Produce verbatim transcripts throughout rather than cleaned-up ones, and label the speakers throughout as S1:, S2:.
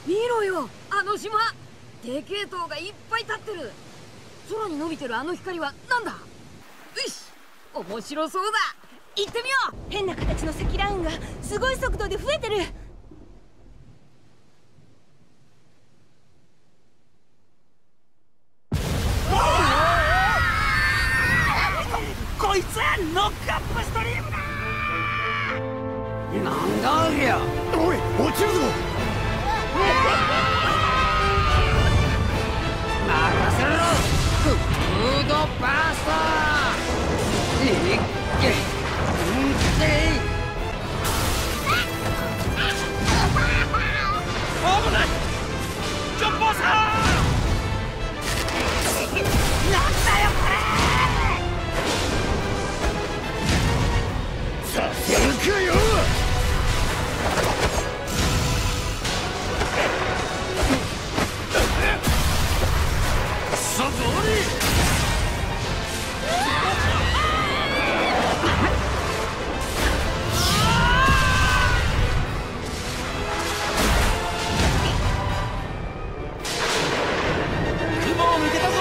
S1: 見ろよ、あの島。でけえ塔がいっぱい立ってる。空に伸びてるあの光はなんだ。よし、面白そうだ。行ってみよう。
S2: 変な形の積乱雲がすごい速度で増えてる。
S3: こいつはノックアップストリームだ。
S4: なんだありゃ。おい、落ちるぞ。任せろ。フードバースト。いっけんで
S3: 危ない。ジョンボーさん。なんだよこれ。
S4: させるかよ。
S3: そぞり。雲を抜けたぞ。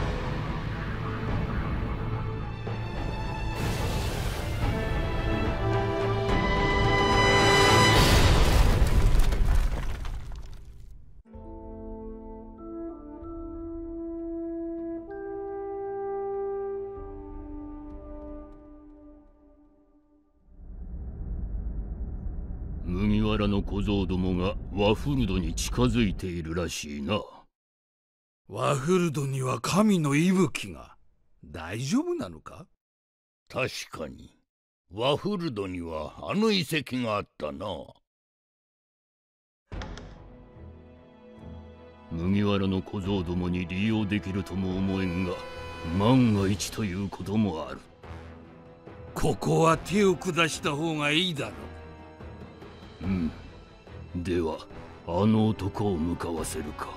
S5: 麦わらの小僧どもがワフルドに近づいているらしいな。
S6: ワフルドには神の息吹が。大丈夫なのか？
S5: 確かにワフルドにはあの遺跡があったな。麦わらの小僧どもに利用できるとも思えんが、万が一ということもある。
S6: ここは手を下した方がいいだろう。
S5: うん。ではあの男を向かわせるか。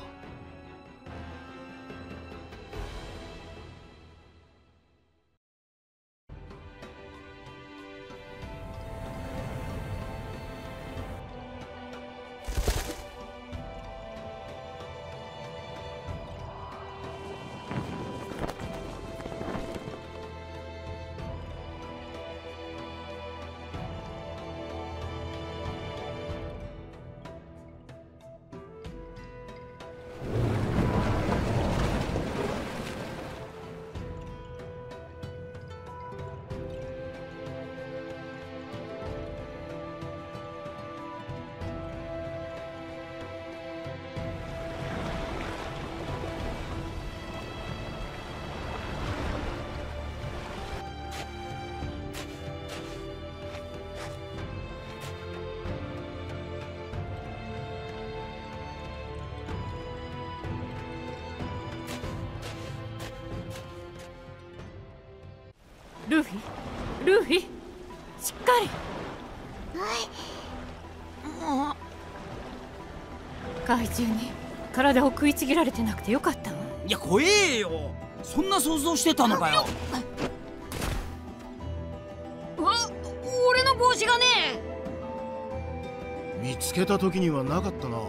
S2: ルフィ、ルフィ、しっかり。もう怪獣に体を食いちぎられてなくてよかったわ。
S3: いや怖えよ。そんな想像してたのかよ。
S1: あ、俺の帽子がね
S7: え。見つけた時にはなかったな。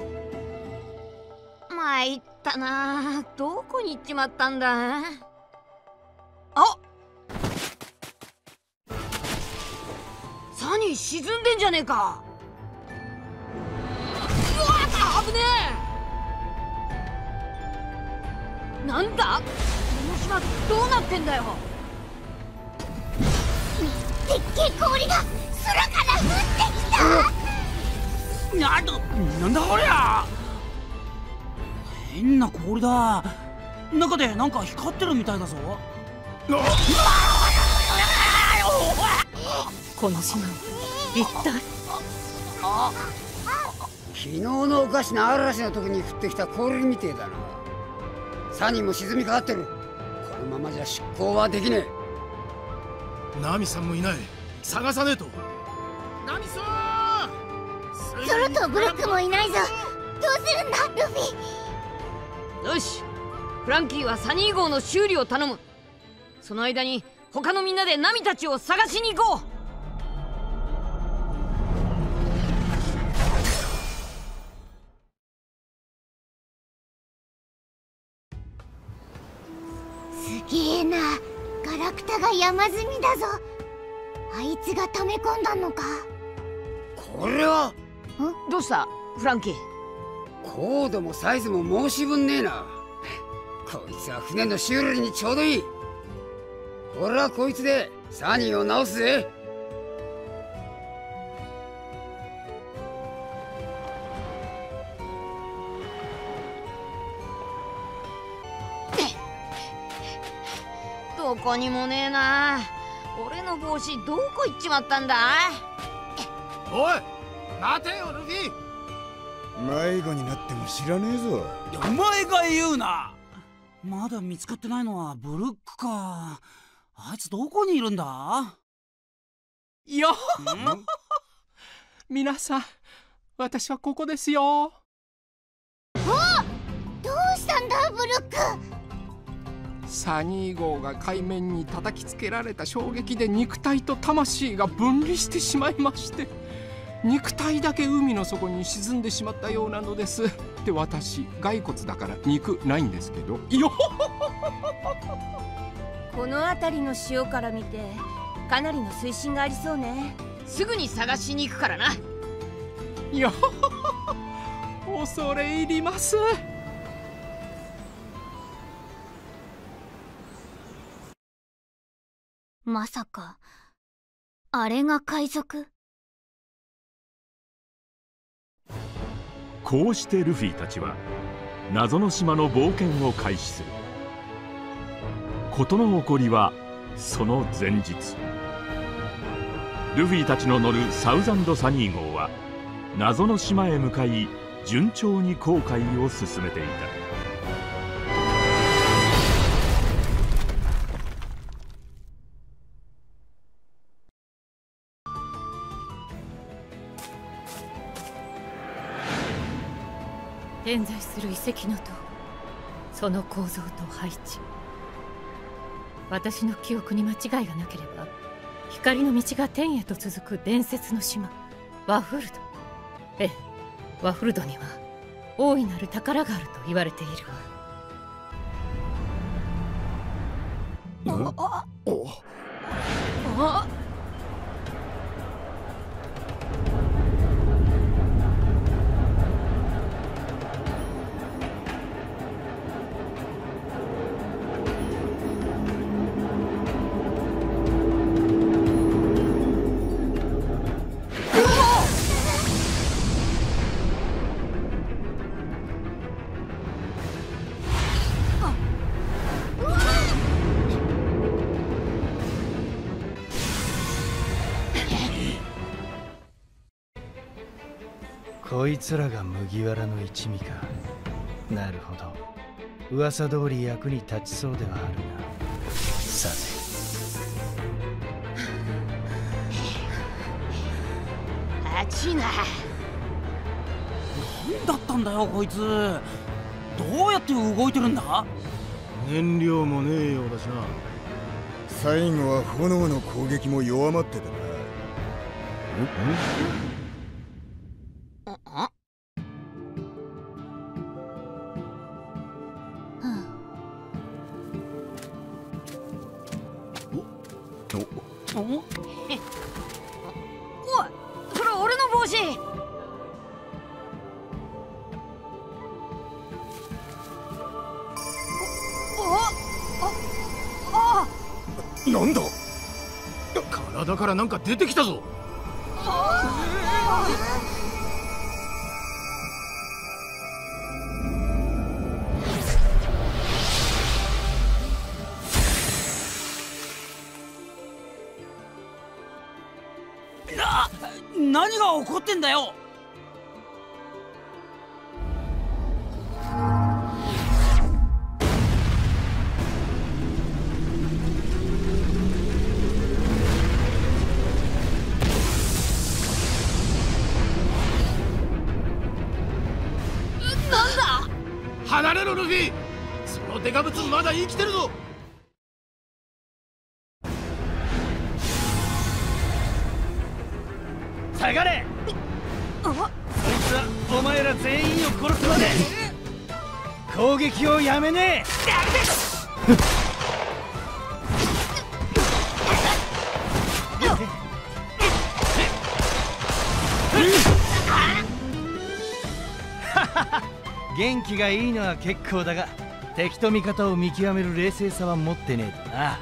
S1: 参ったな。どこに行っちまったんだ。あ、サニー沈んでんじゃねえか。うわっ、危ねえ。なんだこの島どうなってんだよ。
S2: でっけえ氷が空から降ってきた。
S3: なんだなんだこりゃ。変な氷だ。中でなんか光ってるみたいだぞ。
S2: この島一体。
S4: 昨日のおかしな嵐の時に降ってきた氷みてえだな。サニーも沈みかかってる。このままじゃ出航はできね
S7: え。ナミさんもいない。探さねえと。ナミさん。
S2: ゾロとブロックもいないぞ。どうするんだルフ
S1: ィ。よし、フランキーはサニー号の修理を頼む。その間に他のみんなでナミたちを探しに行こう。
S2: げえな。ガラクタが山積みだぞ。あいつが溜め込んだのか。
S4: これは
S1: どうしたフランキー？
S4: 高度もサイズも申し分ねえな。こいつは船の修理にちょうどいい。俺はこいつでサニーを直すぜ。
S1: どこにもねえな。俺の帽子どこ行っちまったんだ？
S7: おい待てよルフィ。
S8: 迷子になっても知らねえぞ。
S3: お前が言うな。まだ見つかってないのはブルックか。あいつどこにいるんだ？
S9: よっ皆さん、私はここですよ。
S2: どうしたんだブルック。
S9: サニー号が海面に叩きつけられた衝撃で肉体と魂が分離してしまいまして、肉体だけ海の底に沈んでしまったようなのです。で、私骸骨だから肉ないんですけどよ
S1: この辺りの潮から見てかなりの水深がありそうね。すぐに探しに行くからな。
S9: よ恐れ入ります。
S2: まさかあれが海賊。
S10: こうしてルフィたちは謎の島の冒険を開始する。事の起こりはその前日、ルフィたちの乗るサウザンド・サニー号は謎の島へ向かい順調に航海を進めていた。
S11: 点在する遺跡の塔、その構造と配置、私の記憶に間違いがなければ光の道が天へと続く伝説の島ワフルド。ええ、ワフルドには大いなる宝があると言われているわ。
S8: あお
S1: あ
S12: こいつらが麦わらの一味か。なるほど、噂通り役に立ちそうではあるな。さて
S1: あちな。
S3: 何だったんだよこいつ。どうやって動いてるんだ？
S7: 燃料もねえようだしな。
S8: 最後は炎の攻撃も弱まってたな。
S1: あおおおい、それ俺の帽子。
S8: なんだ？
S7: 体からなんか出てきたぞ。
S3: な、何が起こってんだよ。
S7: 離れろルフィ。そのデカブツまだ生きてるぞ。
S3: 下がれ。そいつはお前ら全員を殺すまで攻撃をやめねえ。
S12: 元気がいいのは結構だが、敵と味方を見極める冷静さは持ってねえとな。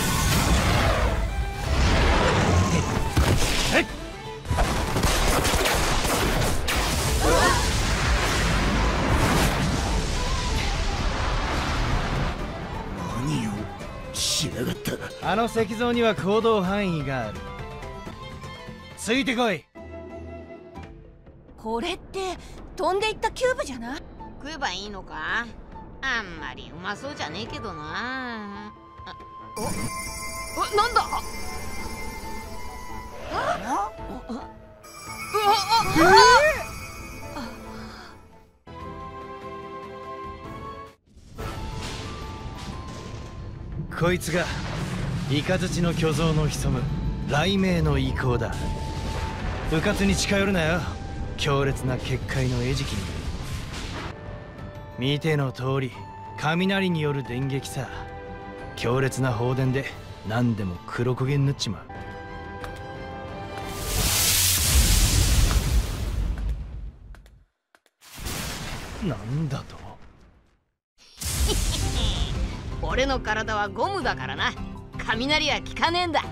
S7: 何をしやがった。
S12: あの石像には行動範囲がある。ついてこい。
S13: これって飛んでいったキューブじゃない？
S1: 食えばいいのか？あんまりうまそうじゃねえけどな。あ、お、あ、なんだ？あ？あ？あ？あ？
S12: こいつがイカズチの巨像の潜む雷鳴の遺構だ。うかつに近寄るなよ、強烈な結界の餌食に。見ての通り雷による電撃さ。強烈な放電で何でも黒焦げになっちまう。なんだと？
S1: 俺の体はゴムだからな。雷は効かねえんだ。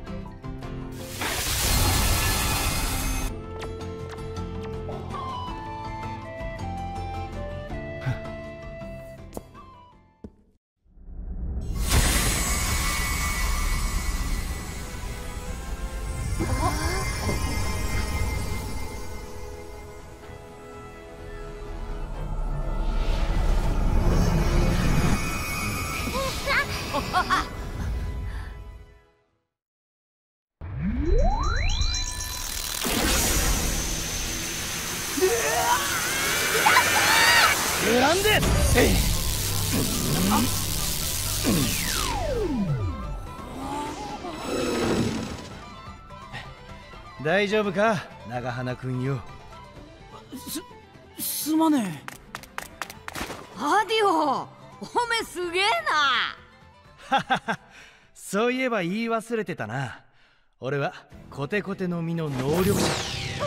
S12: なんで？大丈夫か長花くんよ。
S3: すすまねえ。
S1: アディオ、おめすげえな。
S12: そういえば言い忘れてたな。俺はコテコテの実の能力者。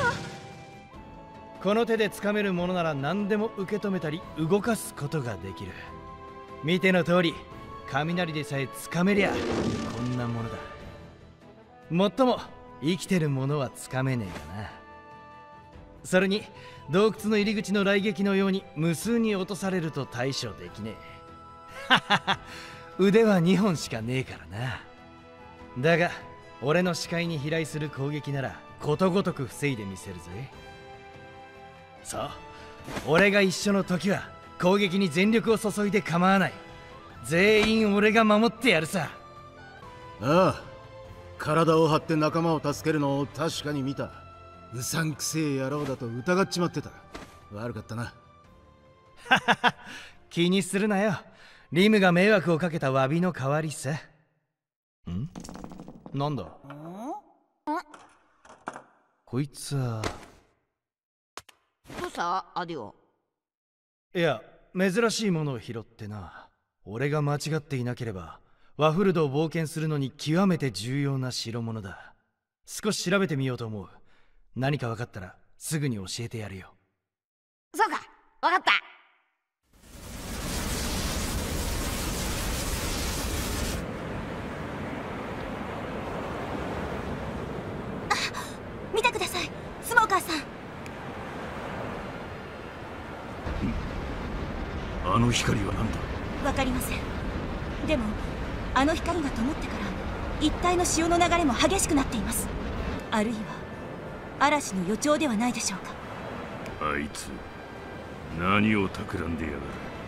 S12: この手で掴めるものなら何でも受け止めたり動かすことができる。見ての通り雷でさえ掴めりゃこんなものだ。もっとも生きてるものは掴めねえかな。それに洞窟の入り口の雷撃のように無数に落とされると対処できねえ。腕はにほんしかねえからな。だが俺の視界に飛来する攻撃ならことごとく防いでみせるぜ。そう、俺が一緒の時は攻撃に全力を注いで構わない。全員俺が守ってやるさ。
S7: ああ、体を張って仲間を助けるのを確かに見た。うさんくせえ野郎だと疑っちまってた。悪かったな。
S12: 気にするなよ。リムが迷惑をかけた詫びの代わりさ。ん？なんだ？こいつは。
S1: どうしたアディオ？
S12: いや、珍しいものを拾ってな。俺が間違っていなければワフルドを冒険するのに極めて重要な代物だ。少し調べてみようと思う。何か分かったらすぐに教えてやるよ。
S1: そうか、分かった。
S13: あ、見てください、スモーカーさん。
S5: あの光は何だ？
S13: わかりません。でもあの光が灯ってから一帯の潮の流れも激しくなっています。あるいは嵐の予兆ではないでしょうか。
S5: あいつ何を企んでやがる。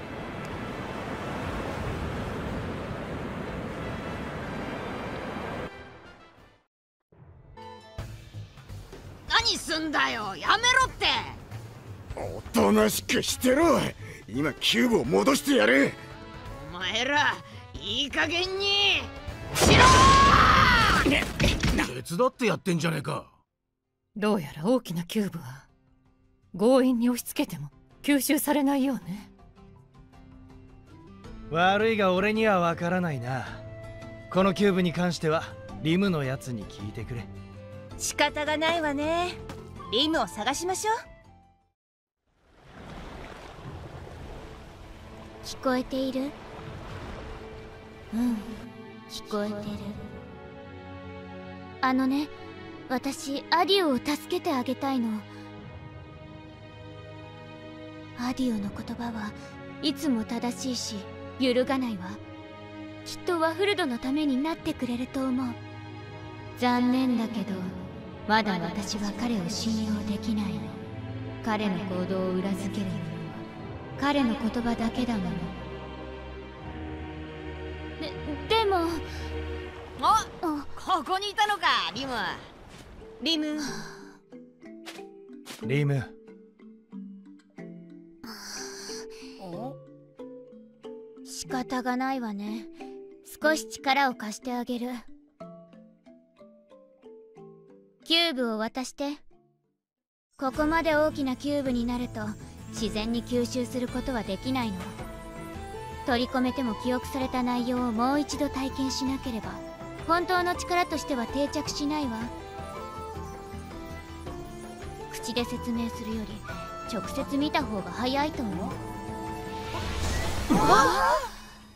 S1: 何すんだよ、やめろって。
S8: おとなしくしてろ。今キューブを戻してやる。
S1: お前らいい加減にしろ
S7: ー。手伝ってやってんじゃねえか。
S11: どうやら大きなキューブは強引に押し付けても吸収されないようね。
S12: 悪いが俺にはわからないな。このキューブに関してはリムのやつに聞いてくれ。
S13: 仕方がないわね。リムを探しましょう。
S2: 聞こえている？うん、聞こえてる。あのね、私アディオを助けてあげたいの。アディオの言葉はいつも正しいし揺るがないわ。きっとワフルドのためになってくれると思う。残念だけどまだ私は彼を信用できないの。彼の行動を裏付けるのは彼の言葉だけだもの。で、でも
S1: あ、ここにいたのか、リム。リム
S12: リム。
S2: 仕方がないわね。少し力を貸してあげる。キューブを渡して。ここまで大きなキューブになると自然に吸収することはできないの。取り込めても記憶された内容をもう一度体験しなければ本当の力としては定着しないわ。口で説明するより直接見た方が早いと思う。あっ！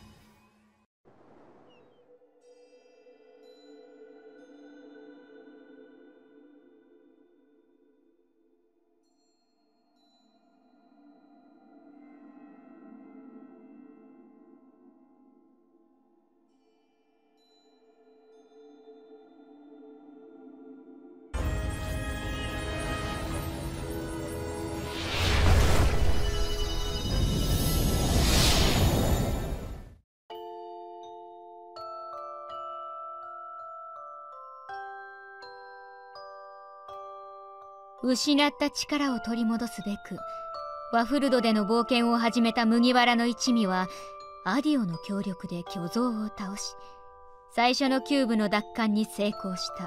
S2: 失った力を取り戻すべくワフルドでの冒険を始めた麦わらの一味はアディオの協力で巨像を倒し最初のキューブの奪還に成功した。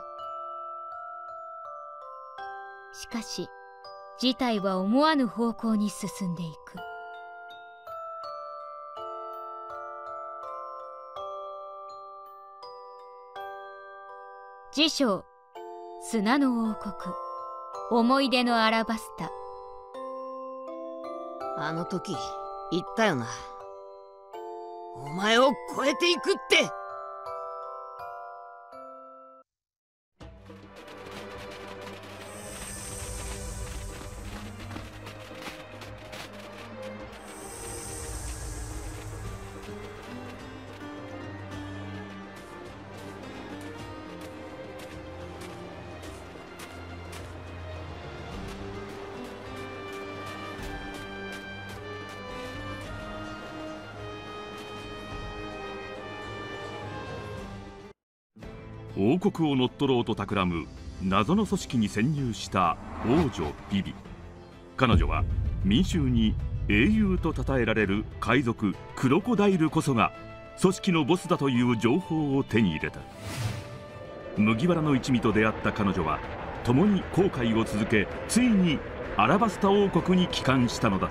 S2: しかし事態は思わぬ方向に進んでいく。次章、砂の王国、思い出のアラバスタ。
S1: あの時言ったよな、お前を超えていくって。
S10: 王国を乗っ取ろうと企む謎の組織に潜入した王女ビビ。彼女は民衆に英雄と称えられる海賊クロコダイルこそが組織のボスだという情報を手に入れた。麦わらの一味と出会った彼女は共に航海を続け、ついにアラバスタ王国に帰還したのだった。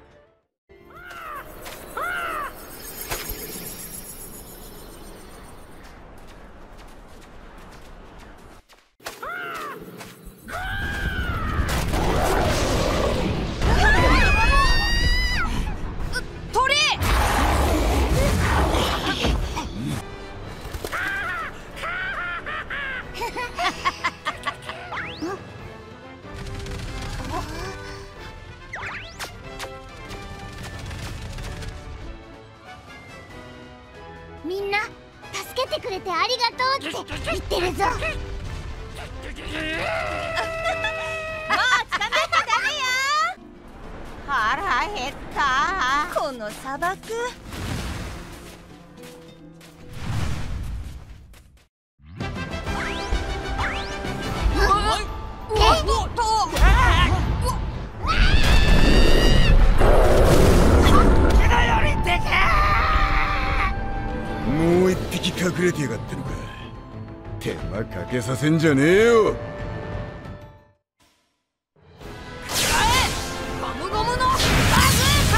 S2: みんな助けてくれてありがとうって言ってるぞ。もう捕まっちゃダメよ。腹減った。この砂漠。
S8: もう一匹隠れてやがったのか。手間かけさせんじゃねえよ。
S1: ゴムゴムのバズーカ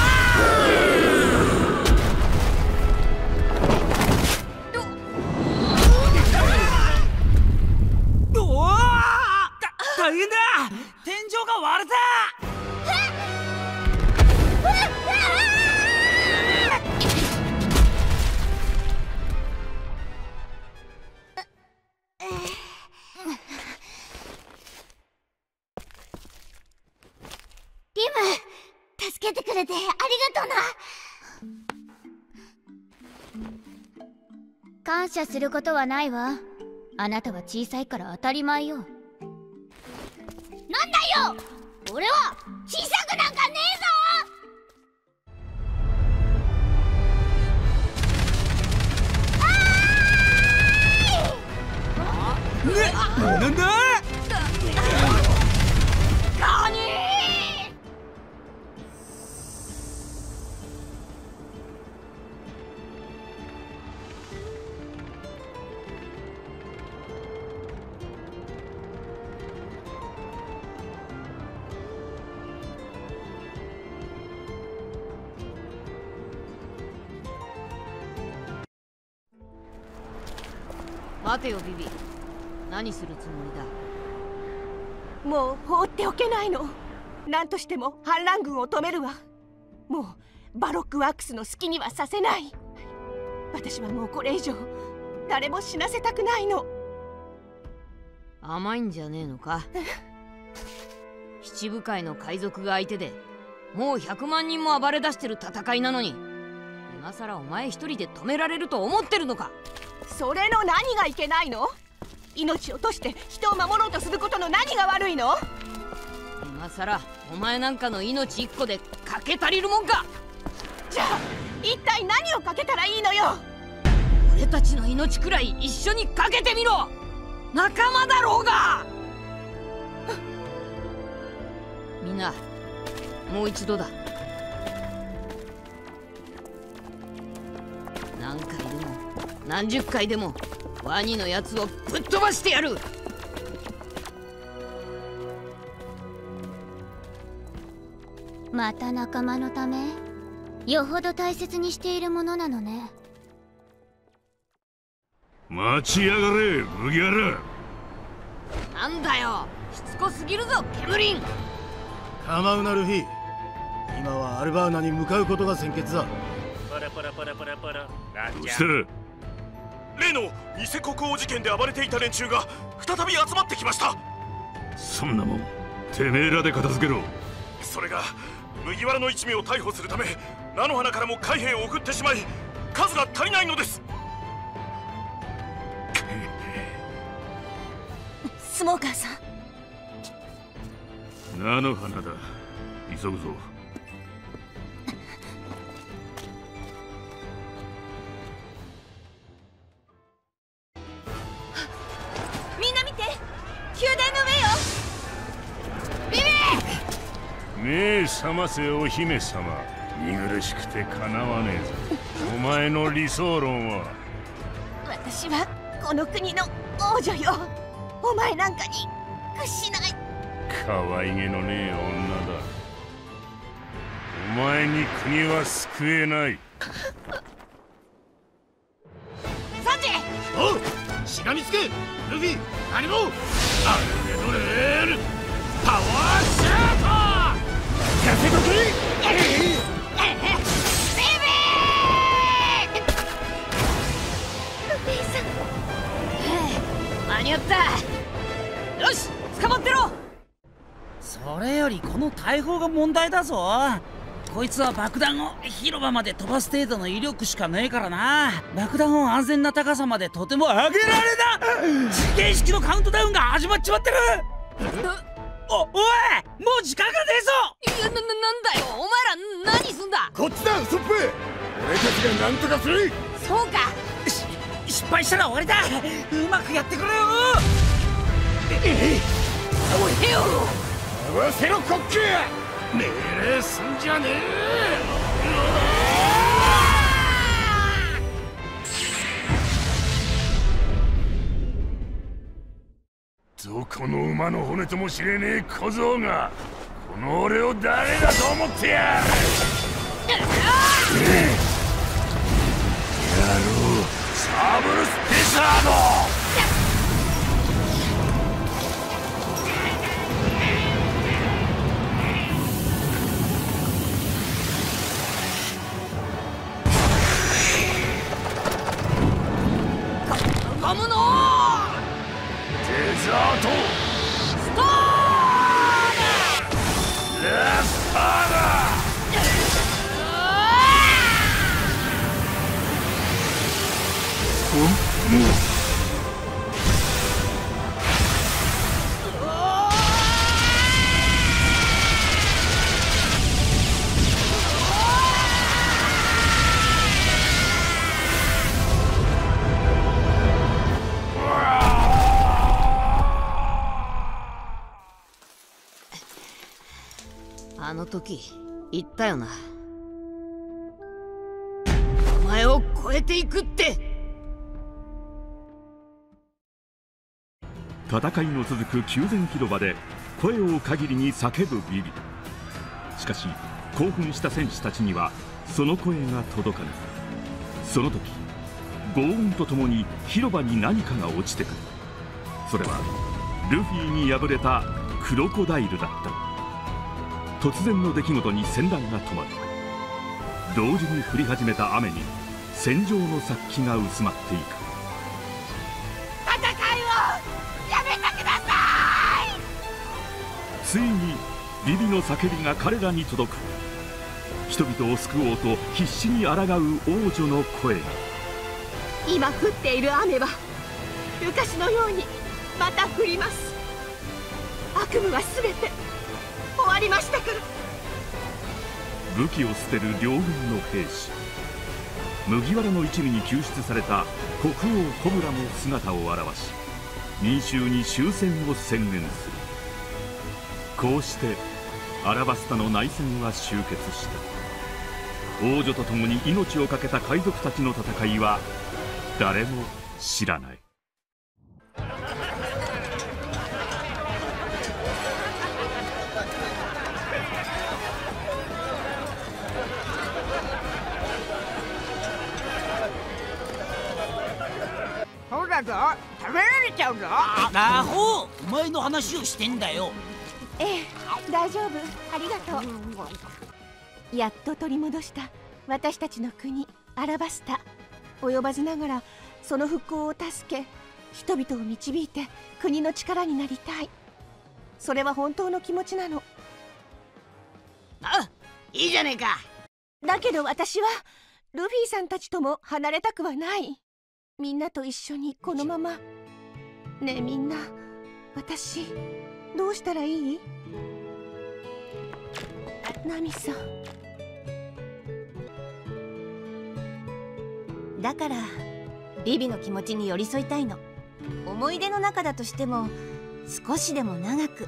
S3: ー！おお！大変だ！天井が割れた！
S2: 助けてくれてありがとな。感謝することはないわ。あなたは小さいから当たり前よ。なんだよ、俺は小さくなんかねえぞ。
S3: なんだ
S1: カニ待てよビビ、何するつもりだ。
S14: もう放っておけないの。何としても反乱軍を止めるわ。もうバロックワークスの好きにはさせない。私はもうこれ以上誰も死なせたくないの。
S1: 甘いんじゃねえのか。七部会の海賊が相手でもうひゃくまんにんも暴れ出してる戦いなのに、今さらお前一人で止められると思ってるのか。
S14: それの何がいけないの？命を落として人を守ろうとすることの何が悪いの？
S1: 今さらお前なんかの命一個でかけ足りるもんか。
S14: じゃあ一体何をかけたらいいのよ。
S1: 俺たちの命くらい一緒にかけてみろ。仲間だろうが。みんなもう一度だ。何回でも何十回でもワニのやつをぶっ飛ばしてやる。
S2: また仲間のため、よほど大切にしているものなのね。
S5: 待ちやがれ麦わら。
S1: なんだよ、しつこすぎるぞケムリン。
S7: 構うなルフィ、今はアルバーナに向かうことが先決だ。
S15: パラパラパラパラパラ。
S5: どうした？
S15: 例の偽国王事件で暴れていた連中が再び集まってきました。
S5: そんなもんてめえらで片付けろ。
S15: それが麦わらの一味を逮捕するため菜の花からも海兵を送ってしまい数が足りないのです。
S13: スモーカーさん、
S5: 菜の花だ、急ぐぞ。
S13: みんな見て、宮殿の上よ。ビビ
S5: 目覚ませお姫様、見苦しくてかなわねえぞ。お前の理想論は。
S14: 私はこの国の王女よ。お前なんかに屈しない。
S5: 可愛げのねえ女だ。お前に国は救えない。
S1: サンジ、
S7: おう、しがみつけルフィ、何もアルベドレールパワーシャート。やせとけ。
S14: ルフィさん、
S1: 間に合った。よし、捕まってろ。
S3: それよりこの大砲が問題だぞ。こいつは爆弾を広場まで飛ばす程度の威力しかねえからな。爆弾を安全な高さまでとても上げられな。時計式のカウントダウンが始まっちまってる。お、おい、もう時間がねえぞ。
S1: いや、な、な、なんだよ、お前ら何すんだ。
S8: こっちだウソップ、俺たちが何とかする。
S1: そうか。
S3: し失敗したら終わりだ。うまくやってくれよ。
S1: おいよ、
S8: 合わせろコック。
S7: 命令すんじゃねえ。
S5: どこの馬の骨とも知れねえ小僧がこの俺を誰だと思ってやる。野郎、サブルスペシャード。
S1: ゴムの
S5: デザート
S1: ストーム
S5: ラスパーダ。
S1: あの時言ったよな、お前を超えていくって。
S10: 戦いの続く宮殿広場で声を限りに叫ぶビビ。しかし興奮した戦士たちにはその声が届かない。その時轟音とともに広場に何かが落ちてくる。それはルフィに敗れたクロコダイルだった。突然の出来事に戦乱が止まる。同時に降り始めた雨に戦場の殺気が薄まっていく。
S14: 戦いをやめてください。
S10: ついにビビの叫びが彼らに届く。人々を救おうと必死に抗う王女の声が。
S14: 今降っている雨は昔のようにまた降ります。悪夢は全て終わりましたから。
S10: 武器を捨てる両軍の兵士。麦わらの一味に救出された国王ホムラも姿を現し、民衆に終戦を宣言する。こうしてアラバスタの内戦は終結した。王女と共に命を懸けた海賊たちの戦いは誰も知らない。
S3: そうだぞ、食べられちゃうぞ。アホ、お前の話をしてんだよ。
S14: ええ、大丈夫、ありがとう。やっと取り戻した私たちの国アラバスタ。及ばずながらその復興を助け、人々を導いて国の力になりたい。それは本当の気持ちなの。
S1: あ、いいじゃねえか。
S14: だけど私はルフィさんたちとも離れたくはない。みんなと一緒にこのまま。ねえみんな、私どうしたらいい？ナミさん。
S13: だからビビの気持ちに寄り添いたいの。思い出の中だとしても少しでも長く。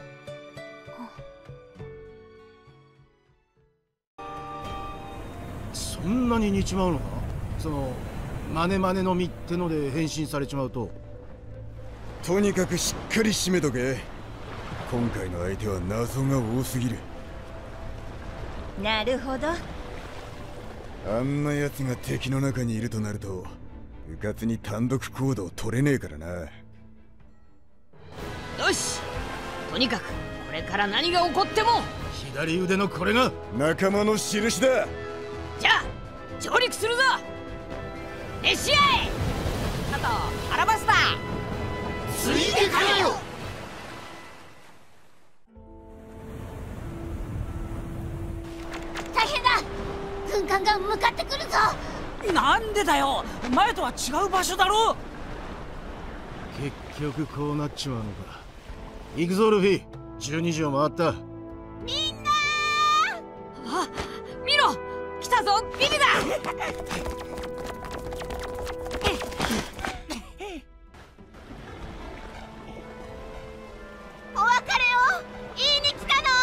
S7: そんなに似ちまうのか？そのマネマネの実ってので変身されちまうと。
S8: とにかくしっかり締めとけ。今回の相手は謎が多すぎる。
S13: なるほど。
S8: あんな奴が敵の中にいるとなるとうかつに単独行動取れねえからな。
S1: よし、とにかくこれから何が起こっても
S7: 左腕のこれが
S8: 仲間の印だ。
S1: じゃあ上陸するぞ。召し合え。あとアラバスタ
S3: ついてかよ。
S2: 大変だ、軍艦が向かってくるぞ。
S3: なんでだよ、前とは違う場所だろ。
S7: 結局こうなっちまうのか。行くぞルフィ、じゅうにじを回った。
S1: みんなー。あ、見ろ、来たぞビビだ。
S14: お別れを言いに来たの。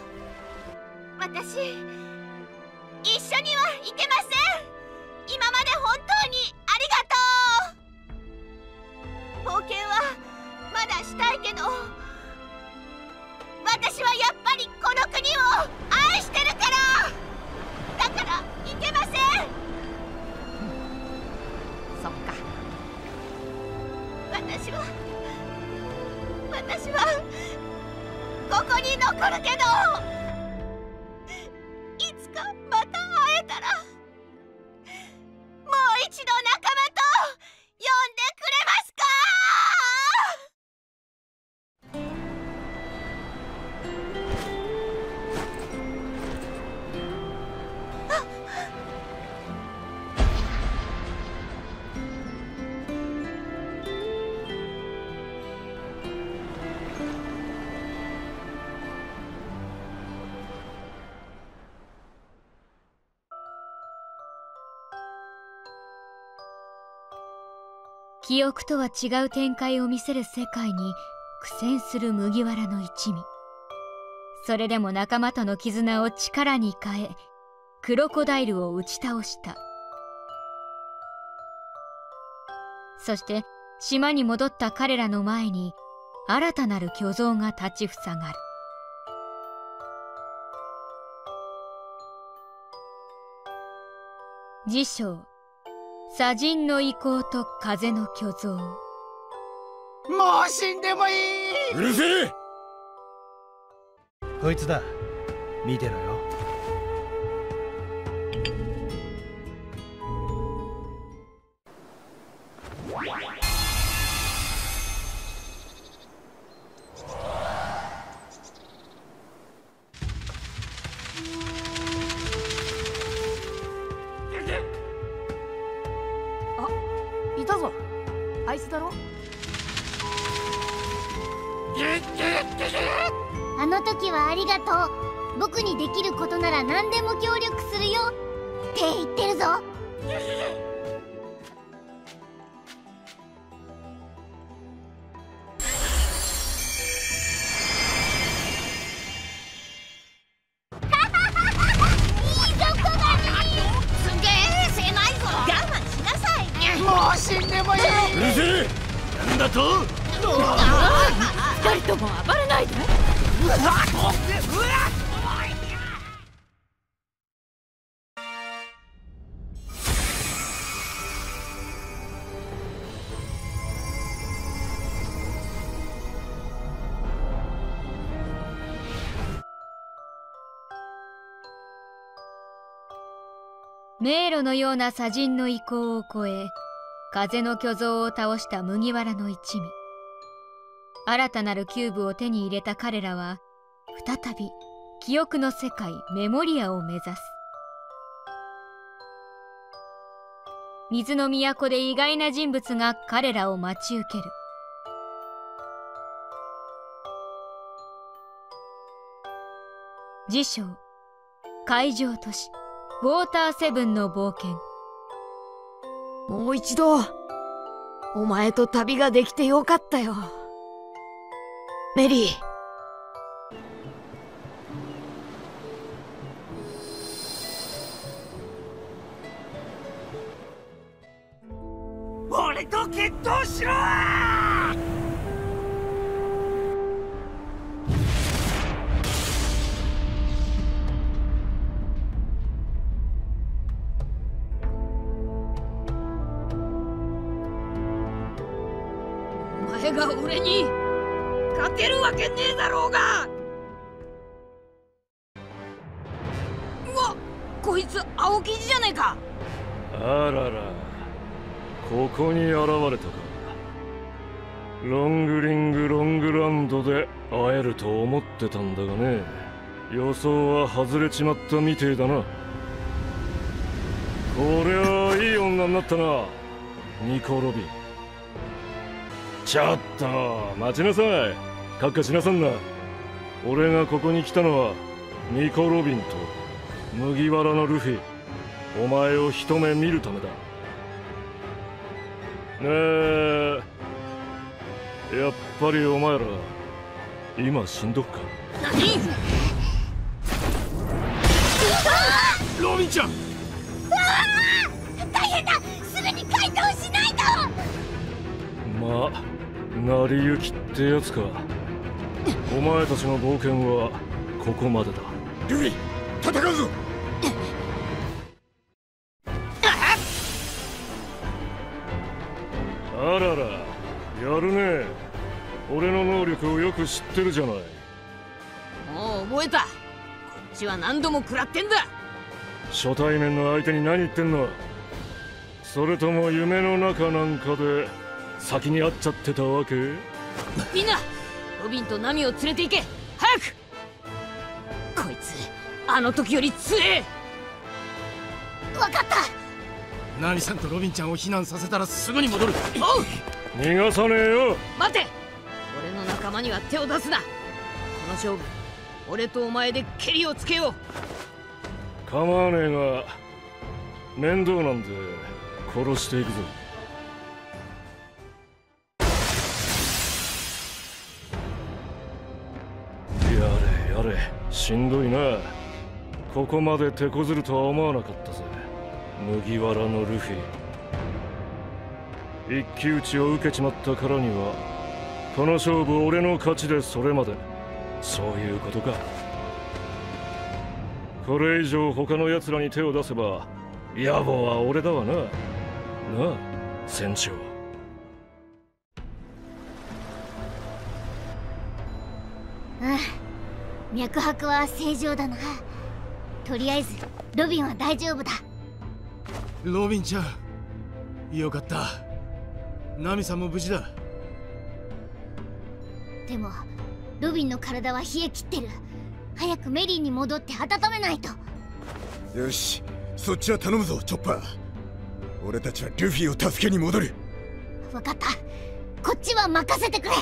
S14: 私一緒には行けません。今まで本当にありがとう。冒険はまだしたいけど、私はやっぱりこの国を愛してるから。だから行けません。
S1: そっか。
S14: 私は私はここに残るけど、いつかまた会えたらもう一度仲間と呼んでくれますか？
S2: 記憶とは違う展開を見せる世界に苦戦する麦わらの一味。それでも仲間との絆を力に変え、クロコダイルを打ち倒した。そして島に戻った彼らの前に新たなる巨像が立ちふさがる。自称砂人の遺構と風の巨像。
S9: もう死んでもいい。
S6: うるせえ。
S12: こいつだ、見てろよ。
S1: あ、いたぞ。あいつだろ。
S16: あの時はありがとう。僕にできることなら何でも協力するよって言ってるぞ。
S9: もう死んでもいい。
S6: うるせえ。なんだと。
S11: 二人とも暴れないで。うわっ、うわっ。
S2: 迷路のような砂人の遺構を越え、風の巨像を倒した麦わらの一味。新たなるキューブを手に入れた彼らは再び記憶の世界メモリアを目指す。水の都で意外な人物が彼らを待ち受ける。自称海上都市ウォーターセブンの冒険。
S1: もう一度お前と旅ができてよかったよ、メリー。
S3: 俺と決闘しろー。
S1: お前が俺に勝てるわけねえだろうが。うわ、こいつ青生地じゃねえか。
S5: あらら、ここに現れたか。ロングリングロングランドで会えると思ってたんだがね、予想は外れちまったみてえだな。こりゃあいい女になったな、ニコ・ロビン。ちょっと待ちなさい、カッカしなさんな。俺がここに来たのはニコ・ロビンと麦わらのルフィ、お前を一目見るためだ。ねえ、やっぱりお前ら今死んどっか。
S1: 何？
S6: ロビンちゃん。
S16: うわあ、大変だ。すぐに解凍しないと。
S5: まあ、成り行きってやつか。お前たちの冒険はここまでだ。
S6: ルフィ、戦うぞ。
S5: あらら、やるね。俺の能力をよく知ってるじゃない。
S1: もう覚えた。こっちは何度も食らってんだ。
S5: 初対面の相手に何言ってんの。それとも夢の中なんかで先に会っちゃってたわけ？
S1: みんな、ロビンとナミを連れて行け。早く。こいつあの時より強え。
S16: わかった。
S7: ナミさんとロビンちゃんを避難させたらすぐに戻る。
S1: おう。
S5: 逃がさねえよ。
S1: 待て。俺の仲間には手を出すな。この勝負、俺とお前でケリをつけよう。
S5: 構わねえが面倒なんで殺していくぞ。 しんどいな。ここまで手こずるとは思わなかったぜ、麦わらのルフィ。一騎打ちを受けちまったからにはこの勝負俺の勝ちでそれまで、そういうことか。これ以上他の奴らに手を出せば野暮は俺だわな。なあ船長。
S16: うん、脈拍は正常だな。とりあえずロビンは大丈夫だ。
S7: ロビンちゃん、よかった。ナミさんも無事だ。
S16: でもロビンの体は冷え切ってる。早くメリーに戻って温めないと。
S8: よし、そっちは頼むぞチョッパー。俺たちはルフィを助けに戻る。
S16: 分かった、こっちは任せてくれ。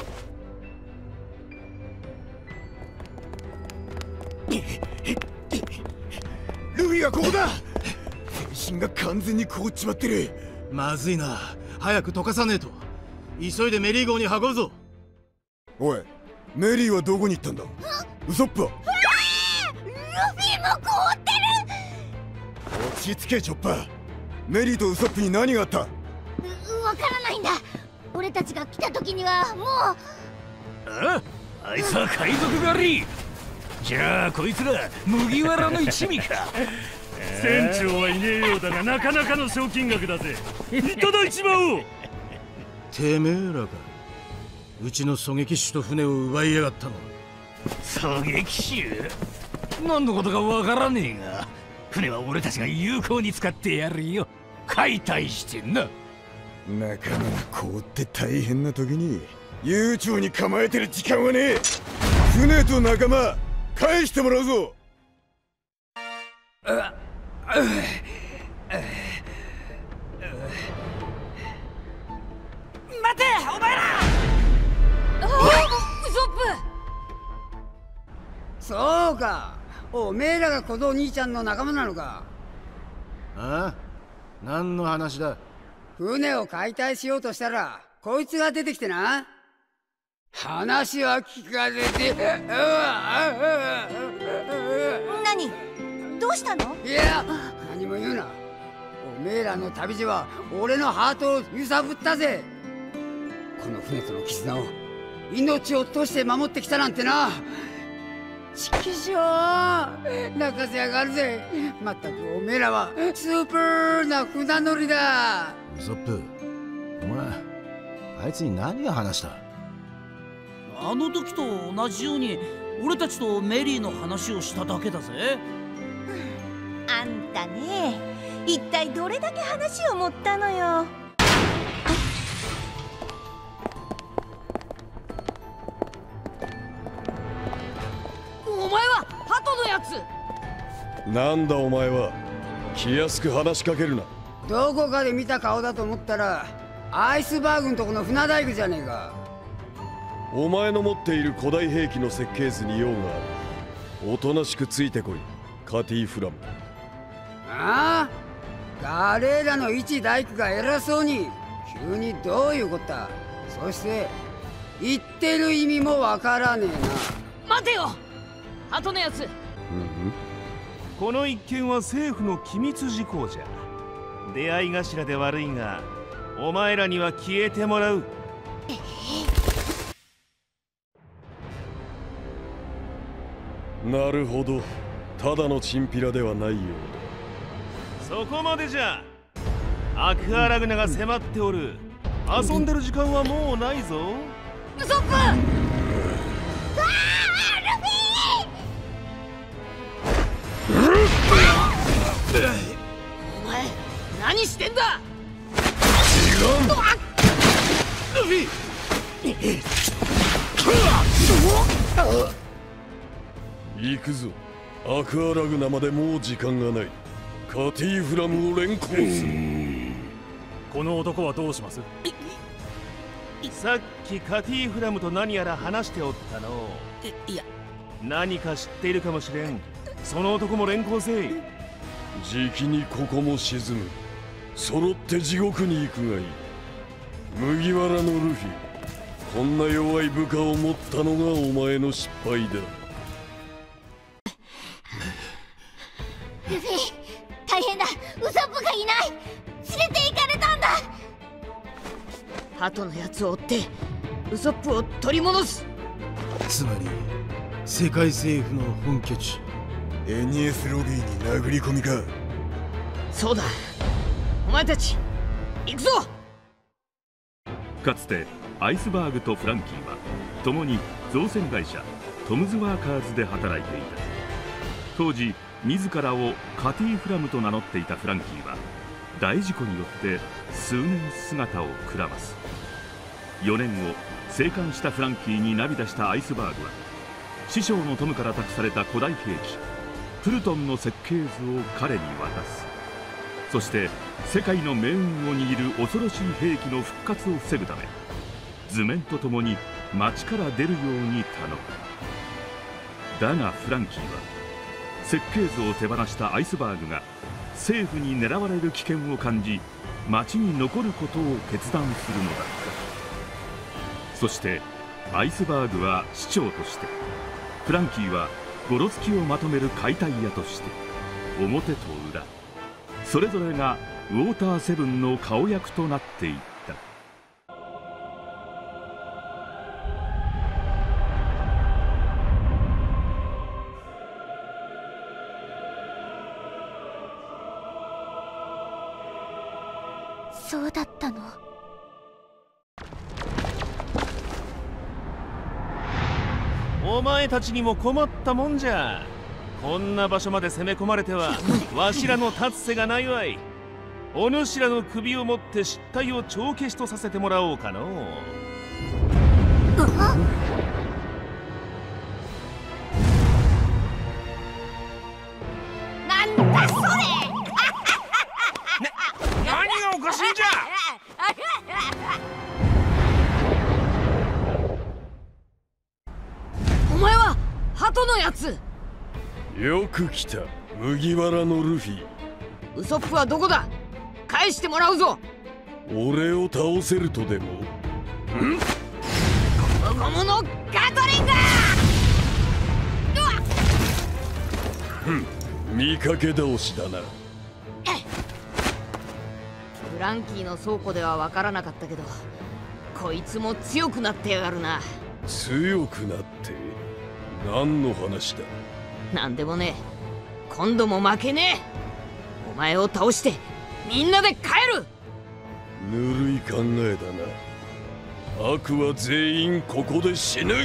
S8: ルフィはここだ。全身が完全に凍っちまってる。
S7: まずいな、早く溶かさねえと。急いでメリー号に運ぶぞ。
S8: おい、メリーはどこに行ったんだ。ウソップは。
S16: ルフィも凍ってる。
S8: 落ち着けチョッパー。メリーとウソップに何があった。
S16: わからないんだ。俺たちが来た時にはもう。
S17: ああ、あいつは海賊狩り。じゃあこいつら麦わらの一味か。
S5: 船長はいねえようだが、なかなかの賞金額だぜ。いただいちまおう。
S7: てめえらか。うちの狙撃手と船を奪いやがったの。
S17: 狙撃手？何のことかわからねえが、船は俺たちが有効に使ってやるよ。解体してんな。
S8: 仲間が凍って大変な時に悠長に構えてる時間はねえ。船と仲間返してもらうぞ。
S3: 待てお前ら。
S1: ウソッ
S4: プ。そうか、おめえらが小僧兄ちゃんの仲間なのか。
S7: ああ、何の話だ。
S4: 船を解体しようとしたらこいつが出てきてな。話は聞かせて。
S13: 何？どうしたの？
S4: いや、何も言うな。おめえらの旅路は俺のハートを揺さぶったぜ。この船との絆を命を賭して守ってきたなんてな。ちきしょう、泣かせやがるぜ。まったくおめえらはスーパーな船乗りだ。
S7: ウソップ、お前あいつに何が話した。
S3: あの時と同じように俺たちとメリーの話をしただけだぜ。
S13: あんたね、一体どれだけ話を持ったのよ。
S1: お前は鳩のやつ。
S5: なんだお前は。気安く話しかけるな。
S4: どこかで見た顔だと思ったらアイスバーグのとこの船大工じゃねえか。
S5: お前の持っている古代兵器の設計図に用がある。おとなしくついてこい、カティ・フラム。
S4: ああ、ガレーラの一大工が偉そうに。急にどういうこった。そして言ってる意味もわからねえ
S1: な。待てよ、鳩のやつ。うんうん、
S18: この一件は政府の機密事項じゃ。出会い頭で悪いがお前らには消えてもらう。
S5: なるほど、ただのチンピラではないよう
S18: だ。そこまでじゃ。アクアラグナが迫っておる。遊んでる時間はもうないぞ。
S1: ウソップ。
S16: あー、ルフィー。
S1: お前何してんだ。
S5: ルフィ。行くぞ。アクアラグナまでもう時間がない。カティ・フラムを連行する。
S18: この男はどうします？さっきカティ・フラムと何やら話しておったの。
S3: いや、
S18: 何か知っているかもしれん。その男も連行せい。
S5: じきにここも沈む。揃って地獄に行くがいい。麦わらのルフィ、こんな弱い部下を持ったのがお前の失敗だ。
S16: ルフィ、大変だ。ウソップがいない。連れて行かれたんだ。
S1: ハトのやつを追ってウソップを取り戻す。
S7: つまり世界政府の本拠地
S8: エニエスロビーに殴り込みか。
S1: そうだ、お前たち行くぞ。
S10: かつてアイスバーグとフランキーは共に造船会社トムズワーカーズで働いていた。当時自らをカティ・フラムと名乗っていたフランキーは大事故によって数年姿をくらます。よねんご、生還したフランキーに涙したアイスバーグは師匠のトムから託された古代兵器プルトンの設計図を彼に渡す。そして世界の命運を握る恐ろしい兵器の復活を防ぐため図面とともに町から出るように頼む。だがフランキーは設計図を手放したアイスバーグが政府に狙われる危険を感じ町に残ることを決断するのだった。そしてアイスバーグは市長として、フランキーはゴロツキをまとめる解体屋として、表と裏それぞれがウォーターセブンの顔役となっていった。
S2: そうだったの。
S18: お前たちにも困ったもんじゃ。こんな場所まで攻め込まれてはわしらの立つ瀬がないわい。お主らの首を持って失態を帳消しとさせてもらおうかのう。
S14: なんだそれ
S18: 何がおかしいんじゃ。
S1: お前はハトのやつ。
S15: よく来た麦わらのルフィ。
S1: ウソップはどこだ。返してもらうぞ。
S15: 俺を倒せるとでも。ん
S1: ゴムゴムのガトリング。
S15: ふん、見かけ倒しだな。
S1: フランキーの倉庫では分からなかったけど、こいつも強くなってやがるな。
S15: 強くなって何の話だ。
S1: なんでもねえ。今度も負けねえ。お前を倒してみんなで帰る。
S15: ぬるい考えだな。悪は全員ここで死ぬ。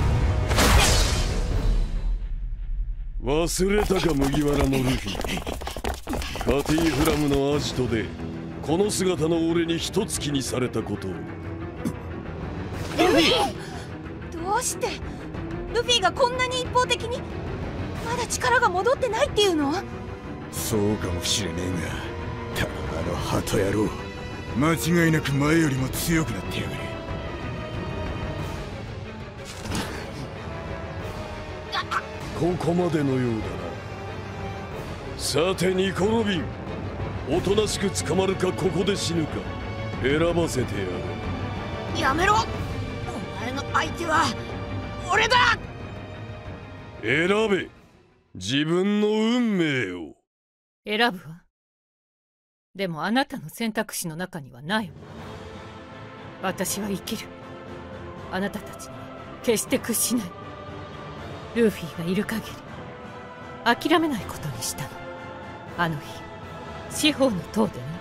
S15: 忘れたか麦わらのルフィ。カティフラムのアジトでこの姿の俺に一突きにされたことを。
S13: ルフィ、どうしてルフィがこんなに一方的にまだ力が戻ってないっていうの？
S8: そうかもしれねえが、ただあのハト野郎間違いなく前よりも強くなってやがる。
S15: ここまでのようだな。さてニコ・ロビン、おとなしく捕まるかここで死ぬか選ばせてやる。
S1: やめろ。お前の相手は俺だ。
S15: 選べ自分の運命を。
S11: 選ぶわ。でもあなたの選択肢の中にはないわ。私は生きる。あなたたちには決して屈しない。ルフィがいる限り諦めないことにしたの。あの日司法の塔でね。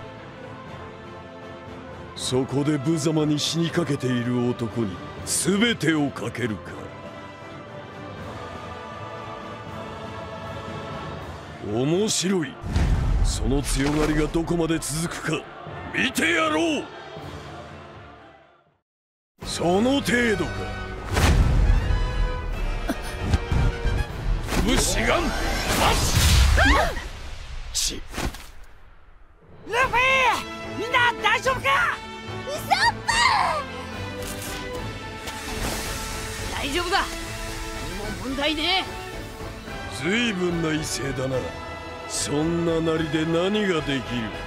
S15: そこで無様に死にかけている男に全てをかけるか。面白い。その強がりがどこまで続くか見てやろう。その程度か。武士がんち
S3: ルフィ、みんな大丈夫か。
S16: ウソップ
S1: 大丈夫だ。何も問題ね
S15: え。ずいぶんな威勢だな。そんななりで何ができる。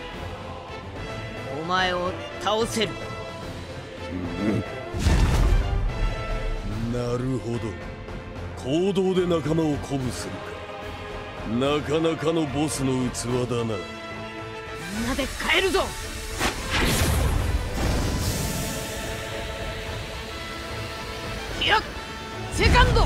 S1: お前を倒せる。
S15: うん、なるほど。行動で仲間を鼓舞するか。 なかなかのボスの器だな。
S1: みんなで帰るぞ。いや、セカンド。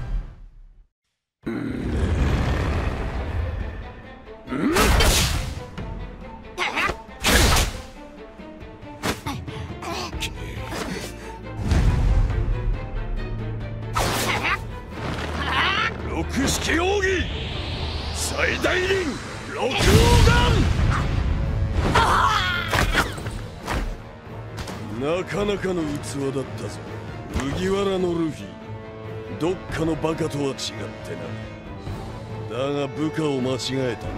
S15: 六式奥義最大輪六王眼。なかなかの器だったぞ麦わらのルフィ。どっかのバカとは違ってな。だが部下を間違えた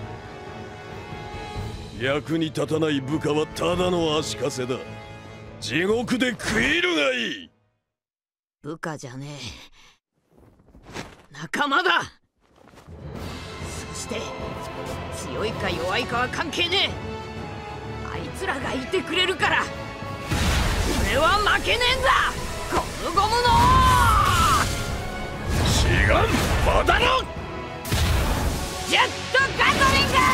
S15: な。役に立たない部下はただの足かせだ。地獄で食いるがいい。
S1: 部下じゃねえ、仲間だ。そして強いか弱いかは関係ねえ。あいつらがいてくれるから俺は負けねえんだ。ゴムゴムの
S15: 違うバダロ
S1: ジェットガトリング。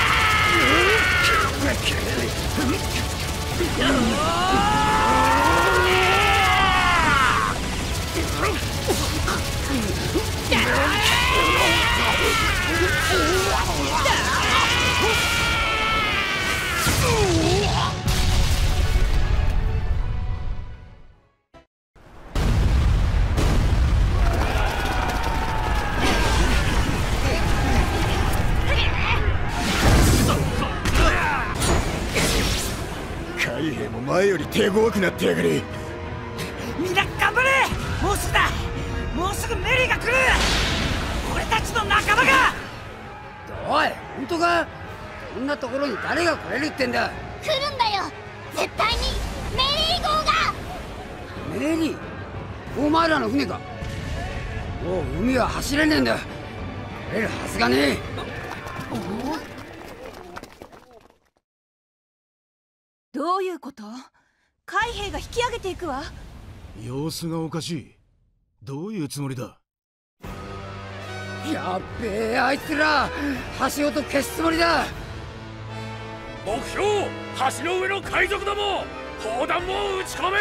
S8: 海兵も前より手強くなってやがる。
S3: みんな頑張れ。もうすぐだ。もうすぐメリーが来る。俺たちの仲間が。
S4: おい、本当か？こんなところに誰が来れるってんだ。
S16: 来るんだよ、絶対に。メリー号が。
S4: メリー？お前らの船か？もう海は走れねえんだ。来れるはずがねえ。
S13: どういうこと？海兵が引き上げていくわ。
S7: 様子がおかしい。どういうつもりだ？
S4: やっべえ、あいつら橋ごと消すつもりだ。
S5: 目標、橋の上の海賊ども、砲弾も撃ち込め。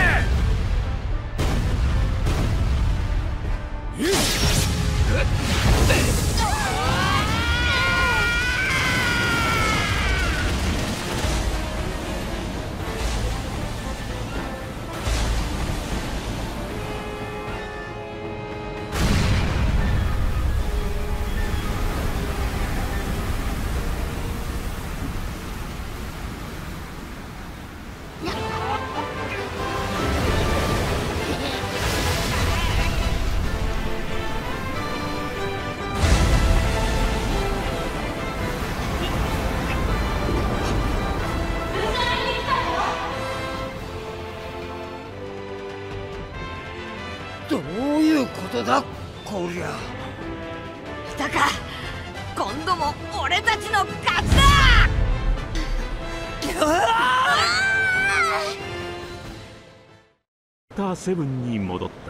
S4: どういうことだこりゃ。
S1: 来たか。今度も俺たちの勝ちだ。
S10: スターセブンに戻った。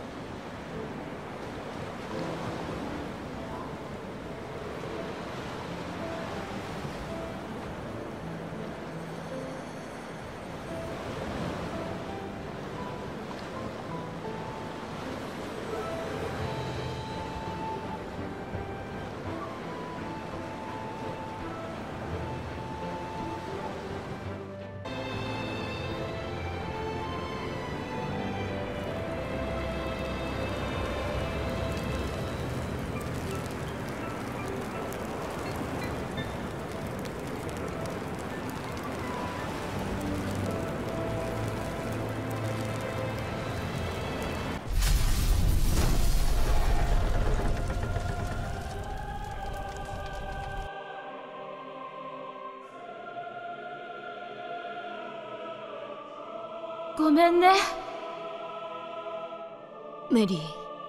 S2: ごめんね
S1: メリ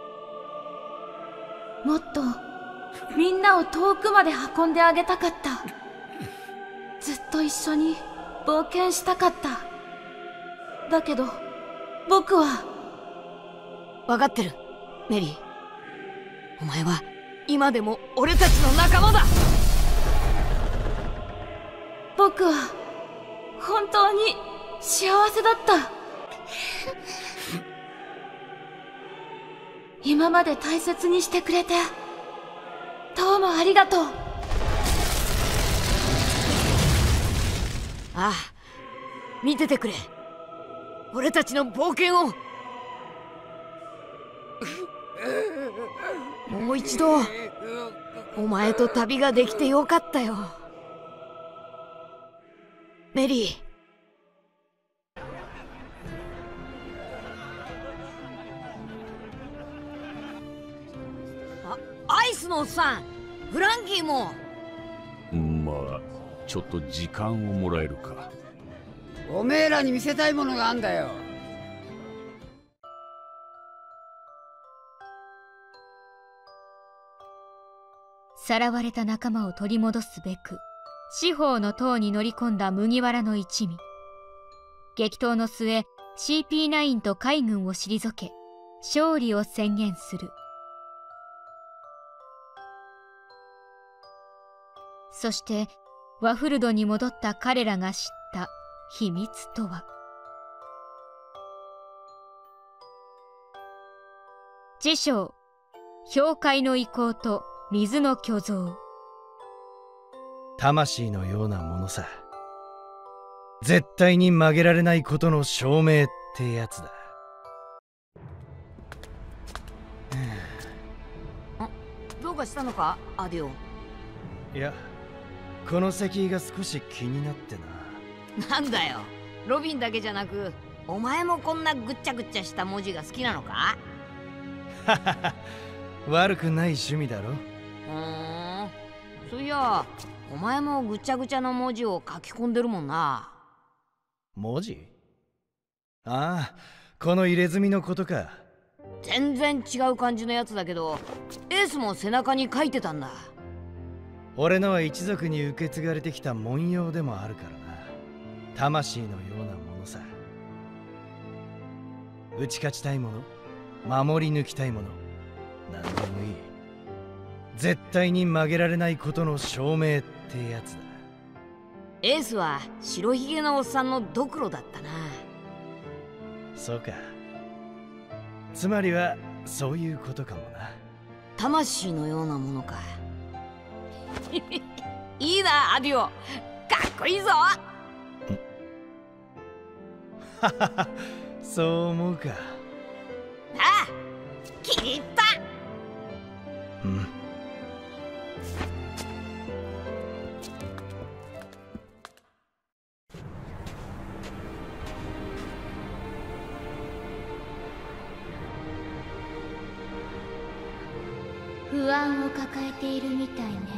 S1: ー。
S2: もっとみんなを遠くまで運んであげたかった。ずっと一緒に冒険したかった。だけど僕は。
S1: 分かってるメリー。お前は今でも俺たちの仲間だ。
S13: 僕は本当に幸せだった。今まで大切にしてくれてどうもありがとう。
S1: ああ、見ててくれ、俺たちの冒険を。もう一度お前と旅ができてよかったよ、メリー。あ、アイスのおっさん、フランキーも。
S6: まあちょっと時間をもらえるか。
S4: おめえらに見せたいものがあんだよ。
S2: さらわれた仲間を取り戻すべく四方の塔に乗り込んだ麦わらの一味。激闘の末 シーピーナイン と海軍を退け勝利を宣言する。そしてワフルドに戻った彼らが知った秘密とは。辞書、氷塊の遺構と水の巨像。
S12: 魂のようなものさ。絶対に曲げられないことの証明ってやつだ。
S1: どうかしたのか、アディオ。
S12: いや、この石碑が少し気になってな。
S1: なんだよ、ロビンだけじゃなくお前もこんなぐっちゃぐっちゃした文字が好きなのか。
S12: 悪くない趣味だろ。
S1: ふーん、そういやお前もぐちゃぐちゃな文字を書き込んでるもんな。
S12: 文字？ああ、この入れ墨のことか。
S1: 全然違う感じのやつだけど、エースも背中に書いてたんだ。
S12: 俺のは一族に受け継がれてきた文様でもあるからな。魂のようなものさ。打ち勝ちたいもの、守り抜きたいもの、何でもいい。絶対に曲げられないことの証明ってやつだ。
S1: エースは白ひげのおっさんのドクロだったな。
S12: そうか。つまりはそういうことかもな。
S1: 魂のようなものか。いいな、アディオ、かっこいいぞ。
S12: そう思うか。
S1: ああ、気に入った。
S12: うん。
S2: 不安を抱えているみたいね。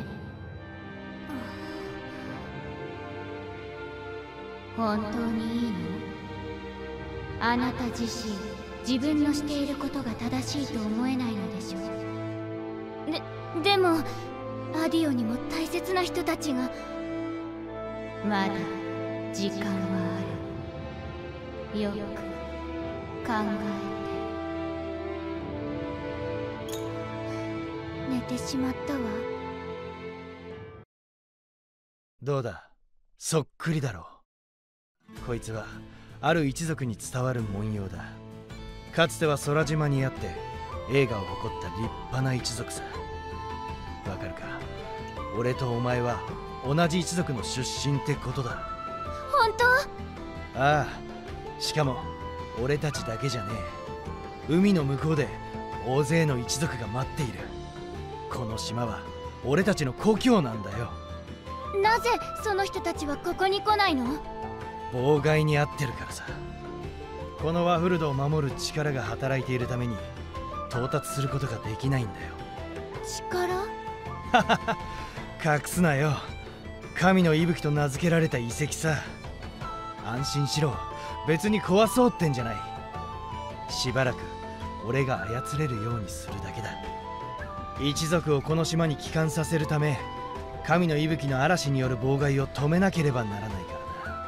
S2: 本当にいいの？あなた自身、自分のしていることが正しいと思えないのでしょう。で、でもアディオにも大切な人たちが。まだ時間はある。よく考えて。寝てしまったわ。
S12: どうだ、そっくりだろう。こいつはある一族に伝わる文様だ。かつては空島にあって栄華を誇った立派な一族さ。わかるか？俺とお前は同じ一族の出身ってことだ。
S2: 本当？
S12: ああ、しかも俺たちだけじゃねえ。海の向こうで大勢の一族が待っている。この島は俺たちの故郷なんだよ。
S2: なぜその人たちはここに来ないの？
S12: 妨害に遭ってるからさ。このワフルドを守る力が働いているために到達することができないんだよ。
S2: 力？
S12: 隠すなよ。神の息吹と名付けられた遺跡さ。安心しろ、別に壊そうってんじゃない。しばらく俺が操れるようにするだけだ。一族をこの島に帰還させるため、神の息吹の嵐による妨害を止めなければならないからな。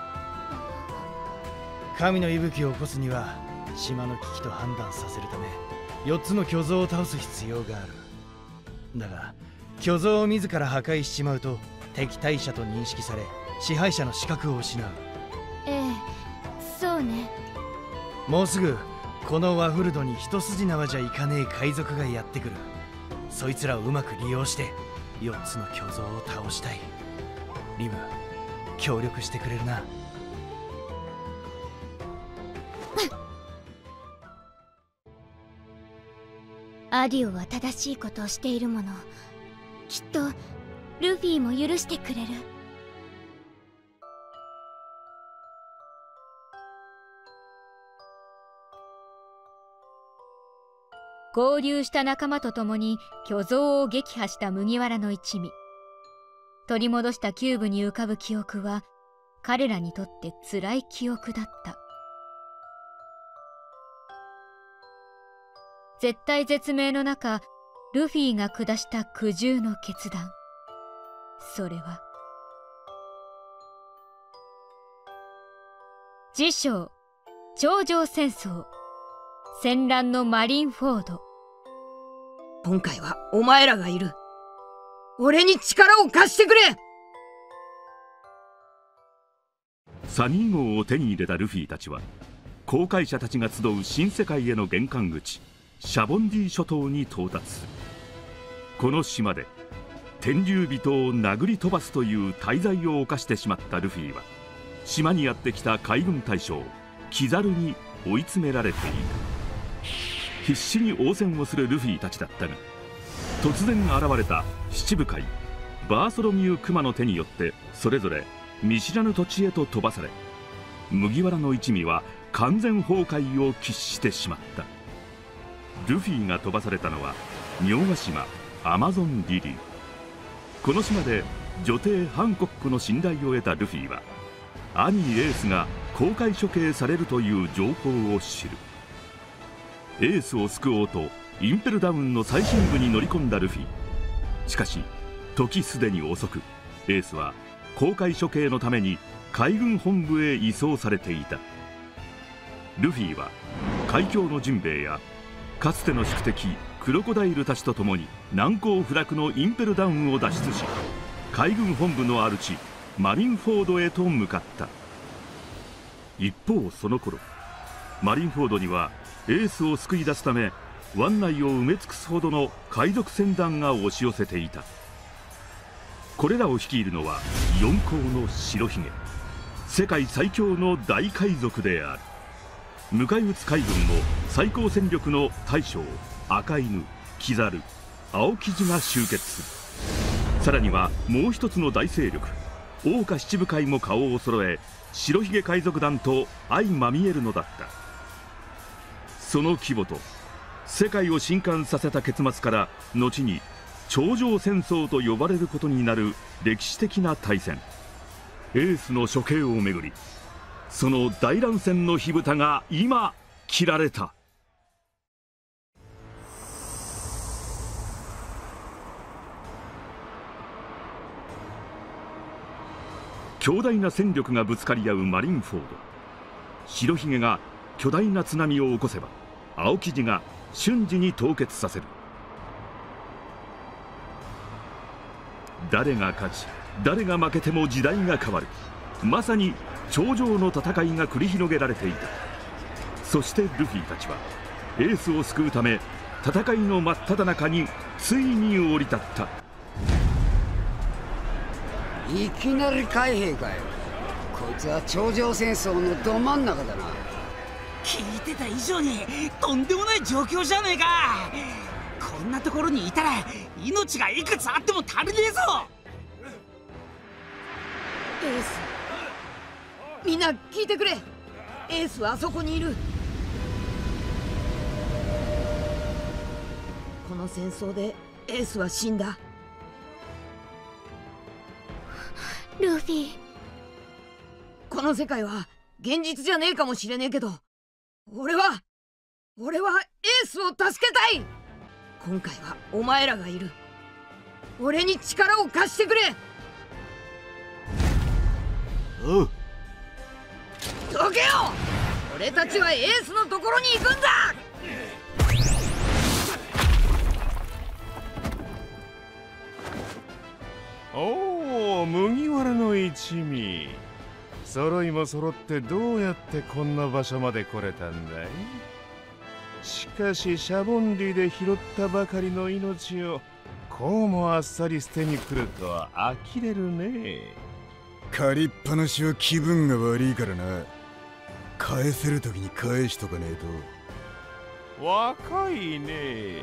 S12: 神の息吹を起こすには島の危機と判断させるためよっつの巨像を倒す必要がある。 だが巨像を自ら破壊しちまうと敵対者と認識され支配者の資格を失う。
S2: ええ、そうね。
S12: もうすぐこのワフルドに一筋縄じゃいかねえ海賊がやってくる。そいつらをうまく利用してよっつの巨像を倒したい。リム、協力してくれるな。
S2: アディオは正しいことをしているもの。きっとルフィも許してくれる。
S19: 合流した仲間と共に巨像を撃破した麦わらの一味。取り戻したキューブに浮かぶ記憶は彼らにとって辛い記憶だった。絶体絶命の中、ルフィが下した苦渋の決断。それは自称頂上戦争、戦乱のマリンフォード。
S1: 今回はお前らがいる。俺に力を貸してくれ。
S10: サニー号を手に入れたルフィたちは航海者たちが集う新世界への玄関口シャボンディ諸島に到達。この島で天竜人を殴り飛ばすという大罪を犯してしまったルフィは島にやってきた海軍大将キザルに追い詰められていた。必死に応戦をするルフィたちだったが、突然現れた七部会バーソロミュー・クマの手によってそれぞれ見知らぬ土地へと飛ばされ、麦わらの一味は完全崩壊を喫してしまった。ルフィが飛ばされたのは妙ヶ島アマゾンリリー。この島で女帝ハンコックの信頼を得たルフィは兄エースが公開処刑されるという情報を知る。エースを救おうとインペルダウンの最深部に乗り込んだルフィ。しかし時すでに遅く、エースは公開処刑のために海軍本部へ移送されていた。ルフィは海峡のジンベエやかつての宿敵クロコダイルたちと共に難攻不落のインペルダウンを脱出し、海軍本部の主マリンフォードへと向かった。一方その頃マリンフォードにはエースを救い出すため湾内を埋め尽くすほどの海賊船団が押し寄せていた。これらを率いるのは四皇の白ひげ、世界最強の大海賊である。迎え撃つ海軍も最高戦力の大将赤犬、キザル、青生地が集結する。さらにはもう一つの大勢力桜花七部会も顔を揃え白ひげ海賊団と相まみえるのだった。その規模と世界を震撼させた結末から後に頂上戦争と呼ばれることになる歴史的な大戦、エースの処刑をめぐり、その大乱戦の火蓋が今切られた。強大な戦力がぶつかり合うマリンフォード。白ひげが巨大な津波を起こせば青生地が瞬時に凍結させる。誰が勝ち誰が負けても時代が変わる。まさに頂上の戦いが繰り広げられていた。そしてルフィたちはエースを救うため戦いの真っ只中についに降り立った。
S4: いきなり海兵かよ。こいつは頂上戦争のど真ん中だな。
S3: 聞いてた以上にとんでもない状況じゃねえか。こんなところにいたら命がいくつあっても足りねえぞ。
S1: エース、みんな聞いてくれ。エースはあそこにいる。この戦争でエースは死んだ。
S2: ルフィ、
S1: この世界は現実じゃねえかもしれねえけど、俺は俺はエースを助けたい。今回はお前らがいる。俺に力を貸してくれ。
S7: おう、
S1: どけよ。俺たちはエースのところに行くんだ。
S18: 一味、揃いも揃ってどうやってこんな場所まで来れたんだい？しかしシャボンディで拾ったばかりの命をこうもあっさり捨てに来るとは呆れるね。
S8: 借りっぱなしは気分が悪いからな。返せる時に返しとかねえと。
S18: 若いね。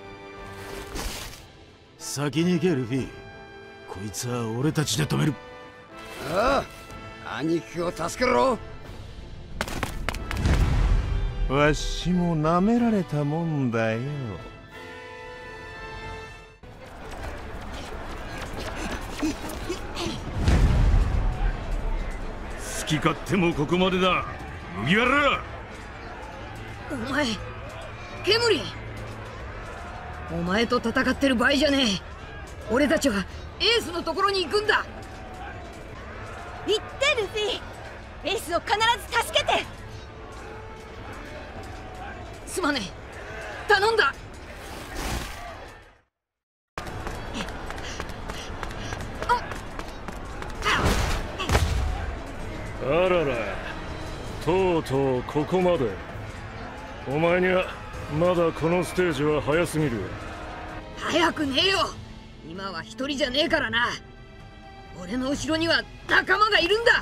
S7: 先に行けルフィ。こいつは俺たちで止める。
S4: ああ、兄貴を助けろ。
S18: わしも舐められたもんだよ。
S10: 好き勝手もここまでだ、麦わら。
S1: お前、ケムリ、お前と戦ってる場合じゃねえ。俺たちはエースのところに行くんだ。
S13: 行ってルフィ、エースを必ず助けて。
S1: すまねえ、頼んだ。
S5: あらら、とうとうここまで。お前にはまだこのステージは早すぎる。
S1: 早くねえよ。今は一人じゃねえからな。俺の後ろには仲間がいるんだ。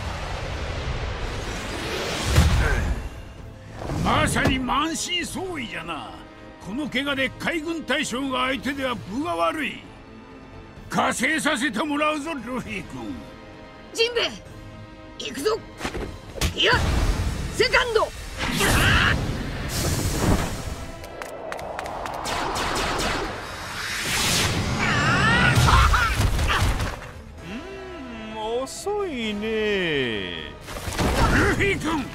S17: まさに満身創痍じゃな。この怪我で海軍大将が相手では分が悪い。加勢させてもらうぞルフィ君。
S1: ジンベエ、行くぞ。いや、セカンド。
S18: うん、遅いね
S17: ルフィ君。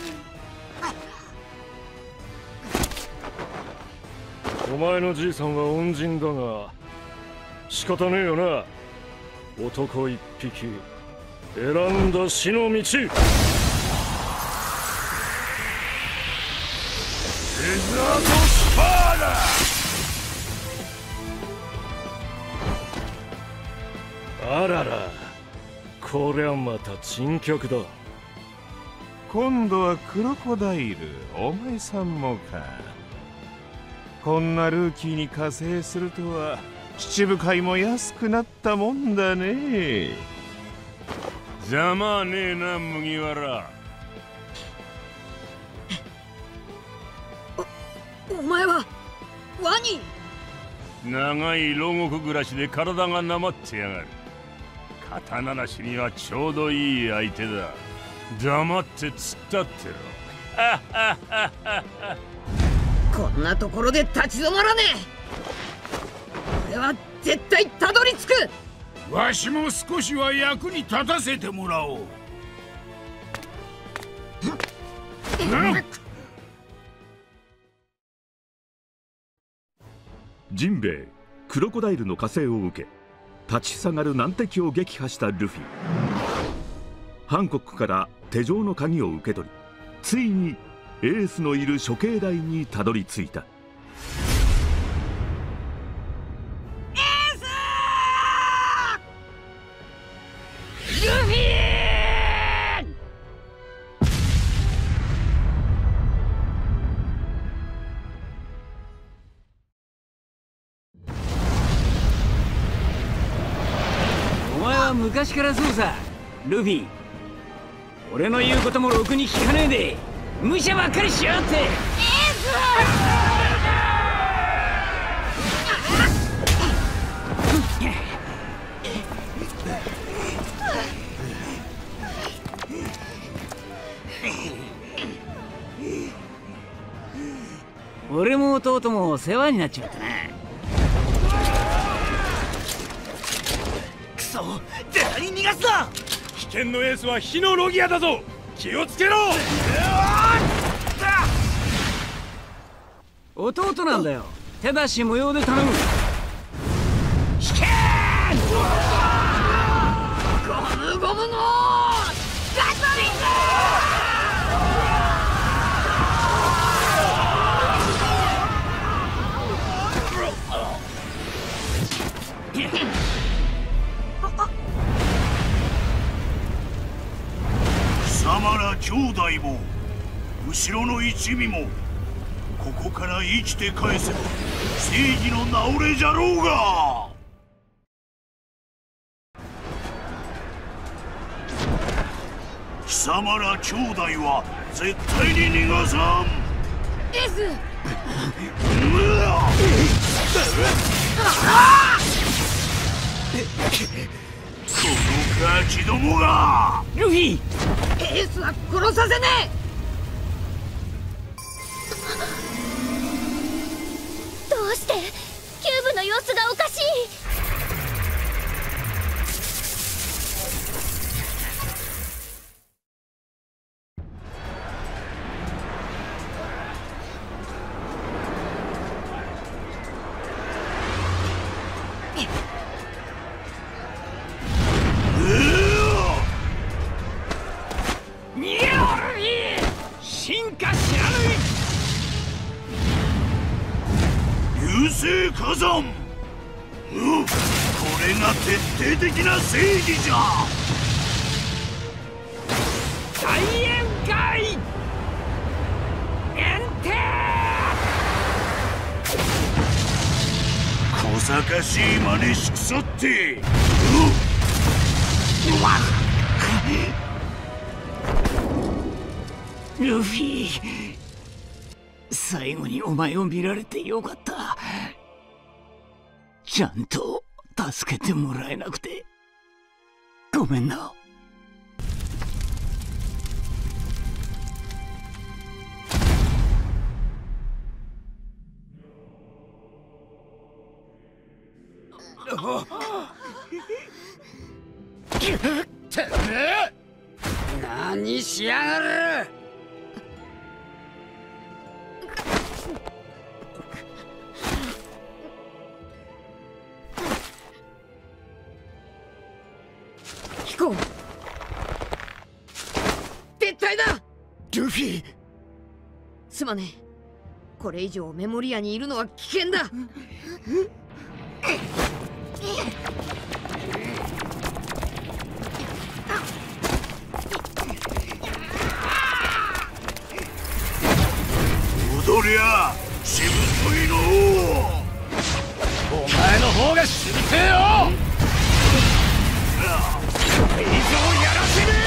S5: お前のじいさんは恩人だが仕方ねえよな。男一匹選んだ死の道。デザートスパーだ。あらら、こりゃまた珍客だ。
S18: 今度はクロコダイル、お前さんもか。こんなルーキーに加勢するとは七部会も安くなったもんだね。
S15: 邪魔はねえな麦わら。
S1: お、お前はワニ。
S15: 長い牢獄暮らしで体がなまってやがる。刀なしにはちょうどいい相手だ。黙って突っ立ってろ。
S1: こんなところで立ち止まらねえ。俺は絶対たどり着く。
S17: わしも少しは役に立たせてもらおう。
S10: ジンベエ、クロコダイルの加勢を受け立ち塞がる難敵を撃破したルフィ。ハンコックから手錠の鍵を受け取り、ついにエースのいる処刑台にたどり着いた。
S1: エース！ルフィ
S20: ー！お前は昔からそうさ、ルフィ。俺の言うこともろくに聞かねえで無茶ばっかりしやがって。エース！俺も弟も世話になっちまったな。
S15: クソ、絶対に逃がすな。危険のエースは火のロギアだぞ。気をつけろ。
S20: 弟なんだよ。手出し無用で頼む。引け
S1: ゴムゴムのガソリン
S17: 兄弟も後ろの一味もここから生きて返せば正義の名折れじゃろうが。貴様ら兄弟は絶対に逃がさん。
S1: エース。
S17: このガキどもが。
S1: ルフィ、エースは殺させね
S2: え。どうしてキューブの様子がおかしい。
S17: 火山、うん、これが徹底的な正義じゃ。
S1: 大宴会エンテ
S17: ー。小賢しい真似しくさって、うん、
S1: ルフィ、最後にお前を見られてよかった。ちゃんと助けてもらえなくてごめんな。
S4: てめえ何しやがる。
S1: 撤退だ。
S4: ルフィ、
S1: すまねえ。これ以上メモリアにいるのは危険だ。
S17: 踊りゃしぶといの。
S4: お前の方がしぶてえよ。以上やらせる。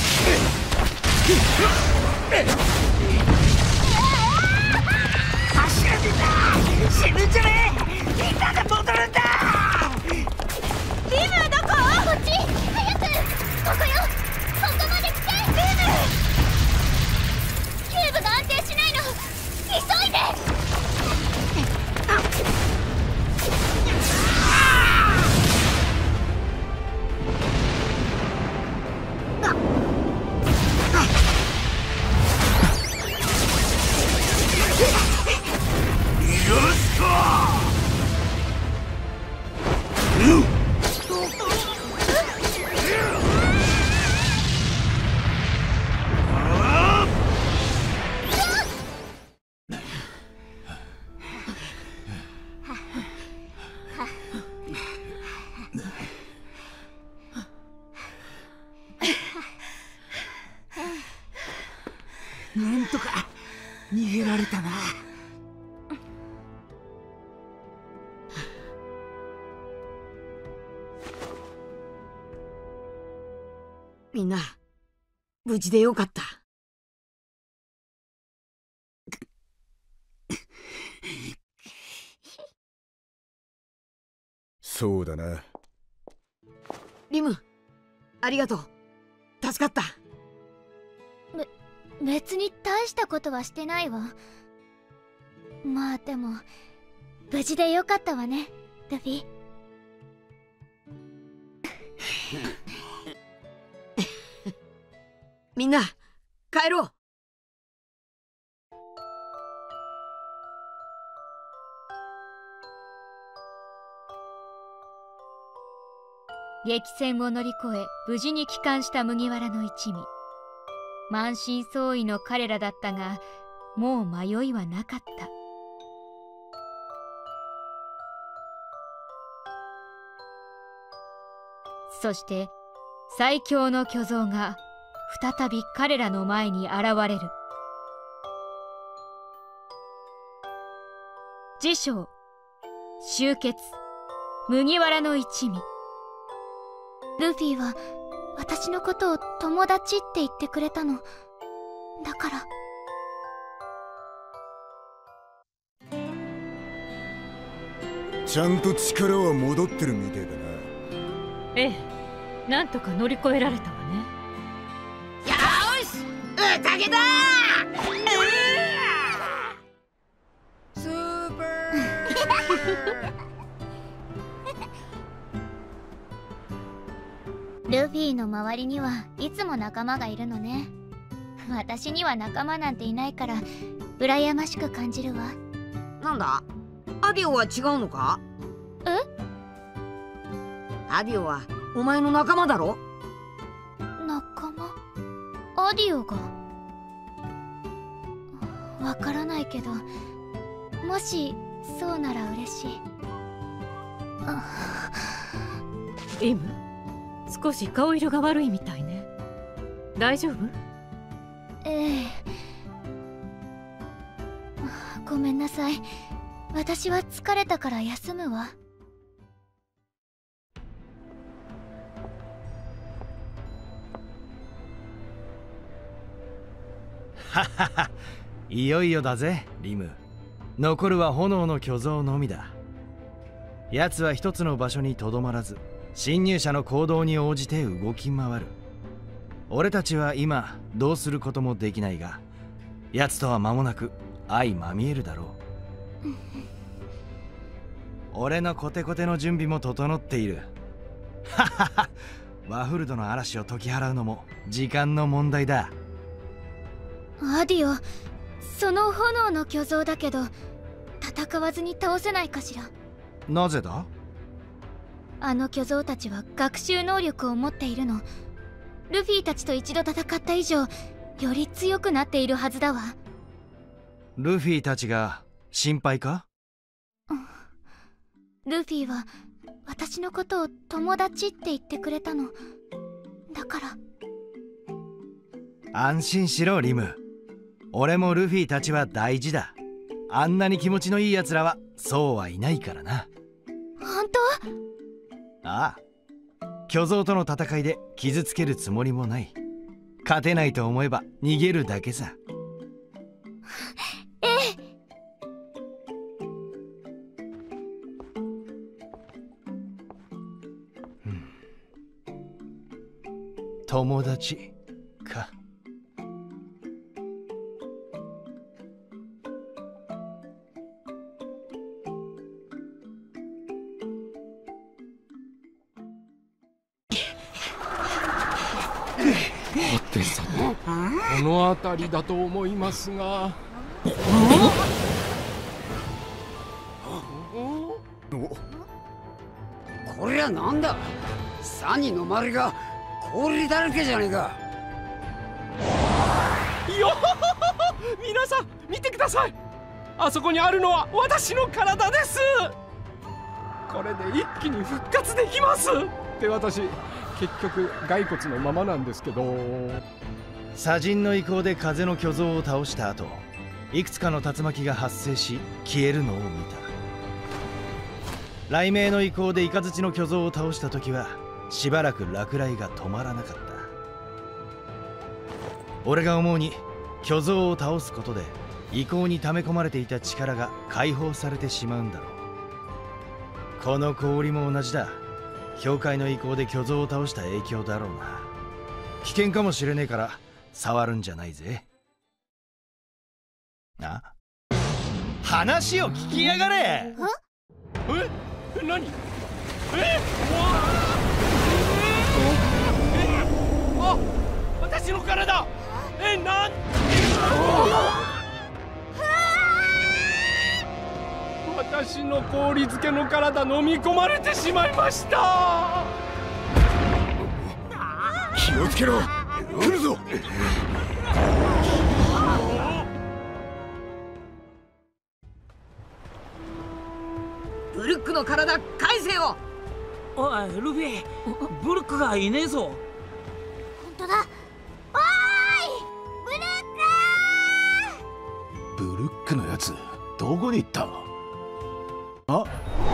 S1: 走るんだ。死ぬんじゃねえ。みんなで戻るんだ。
S2: リムどこ？こっち。早く。ここよ。ここまで来て。リム。キューブが安定しないの。急いで。
S1: なんとか逃げられたな。みんな無事でよかった。
S8: そうだな。
S1: リム、ありがとう。助かった。
S2: べ、別に大したことはしてないわ。まあでも無事でよかったわね、ルフィ。
S1: みんな帰ろう。
S19: 激戦を乗り越え無事に帰還した麦わらの一味。満身創痍の彼らだったが、もう迷いはなかった。そして最強の巨像が再び彼らの前に現れる。次章終結、麦わらの一味。
S2: ルフィは私のことを友達って言ってくれたの。だから。
S8: ちゃんと力は戻ってるみてえだな。
S11: ええ、なんとか乗り越えられたわね。
S1: よーし、宴だースーパ
S2: ールフィの周りにはいつも仲間がいるのね。私には仲間なんていないから羨ましく感じるわ。
S1: なんだ、アディオは違うのか？
S2: え？
S1: アディオはお前の仲間だろ？
S2: 仲間？アディオが？わからないけど、もしそうなら嬉しい。
S11: イム、少し顔色が悪いみたいね。大丈夫？
S2: ええ。ごめんなさい。私は疲れたから休むわ。
S12: ははは、いよいよだぜリム。残るは炎の巨像のみだ。奴は一つの場所にとどまらず、侵入者の行動に応じて動き回る。俺たちは今どうすることもできないが、奴とは間もなく相まみえるだろう。俺のコテコテの準備も整っている。ははは、ワフルドの嵐を解き払うのも時間の問題だ。
S2: アディオ、その炎の巨像だけど戦わずに倒せないかしら。
S12: なぜだ？
S2: あの巨像たちは学習能力を持っているの。ルフィたちと一度戦った以上、より強くなっているはずだわ。
S12: ルフィたちが心配か？
S2: ルフィは私のことを友達って言ってくれたの。だから。
S12: 安心しろリム。俺もルフィたちは大事だ。あんなに気持ちのいい奴らはそうはいないからな。
S2: 本
S12: 当？ああ、巨像との戦いで傷つけるつもりもない。勝てないと思えば逃げるだけさ。
S2: ええ。
S12: うん、友達か。
S9: はてさて、この辺りだと思いますが。
S4: これはなんだ、サニーの周りが氷だらけじゃねえか。
S9: よほほほ、皆さん見てください。あそこにあるのは私の体です。これで一気に復活できます。って私結局骸骨のままなんですけど。
S12: 砂塵の意向で風の巨像を倒した後、いくつかの竜巻が発生し消えるのを見た。雷鳴の意向でイカズチの巨像を倒した時はしばらく落雷が止まらなかった。俺が思うに巨像を倒すことで意向に溜め込まれていた力が解放されてしまうんだろう。この氷も同じだ。氷塊の意向で巨像を倒した影響だろうな。危険かもしれねえから触るんじゃないぜ。な、話を聞きやがれ。
S9: え、何？え、あ、私の体。え、なん。私の氷漬けの体飲み込まれてしまいました。
S8: 気をつけろ、来るぞ。
S1: ブルックの体返せよ。
S3: おいルフィ、ブルックがいねえぞ。
S16: 本当だ。おい
S7: つどこに行った？あっ、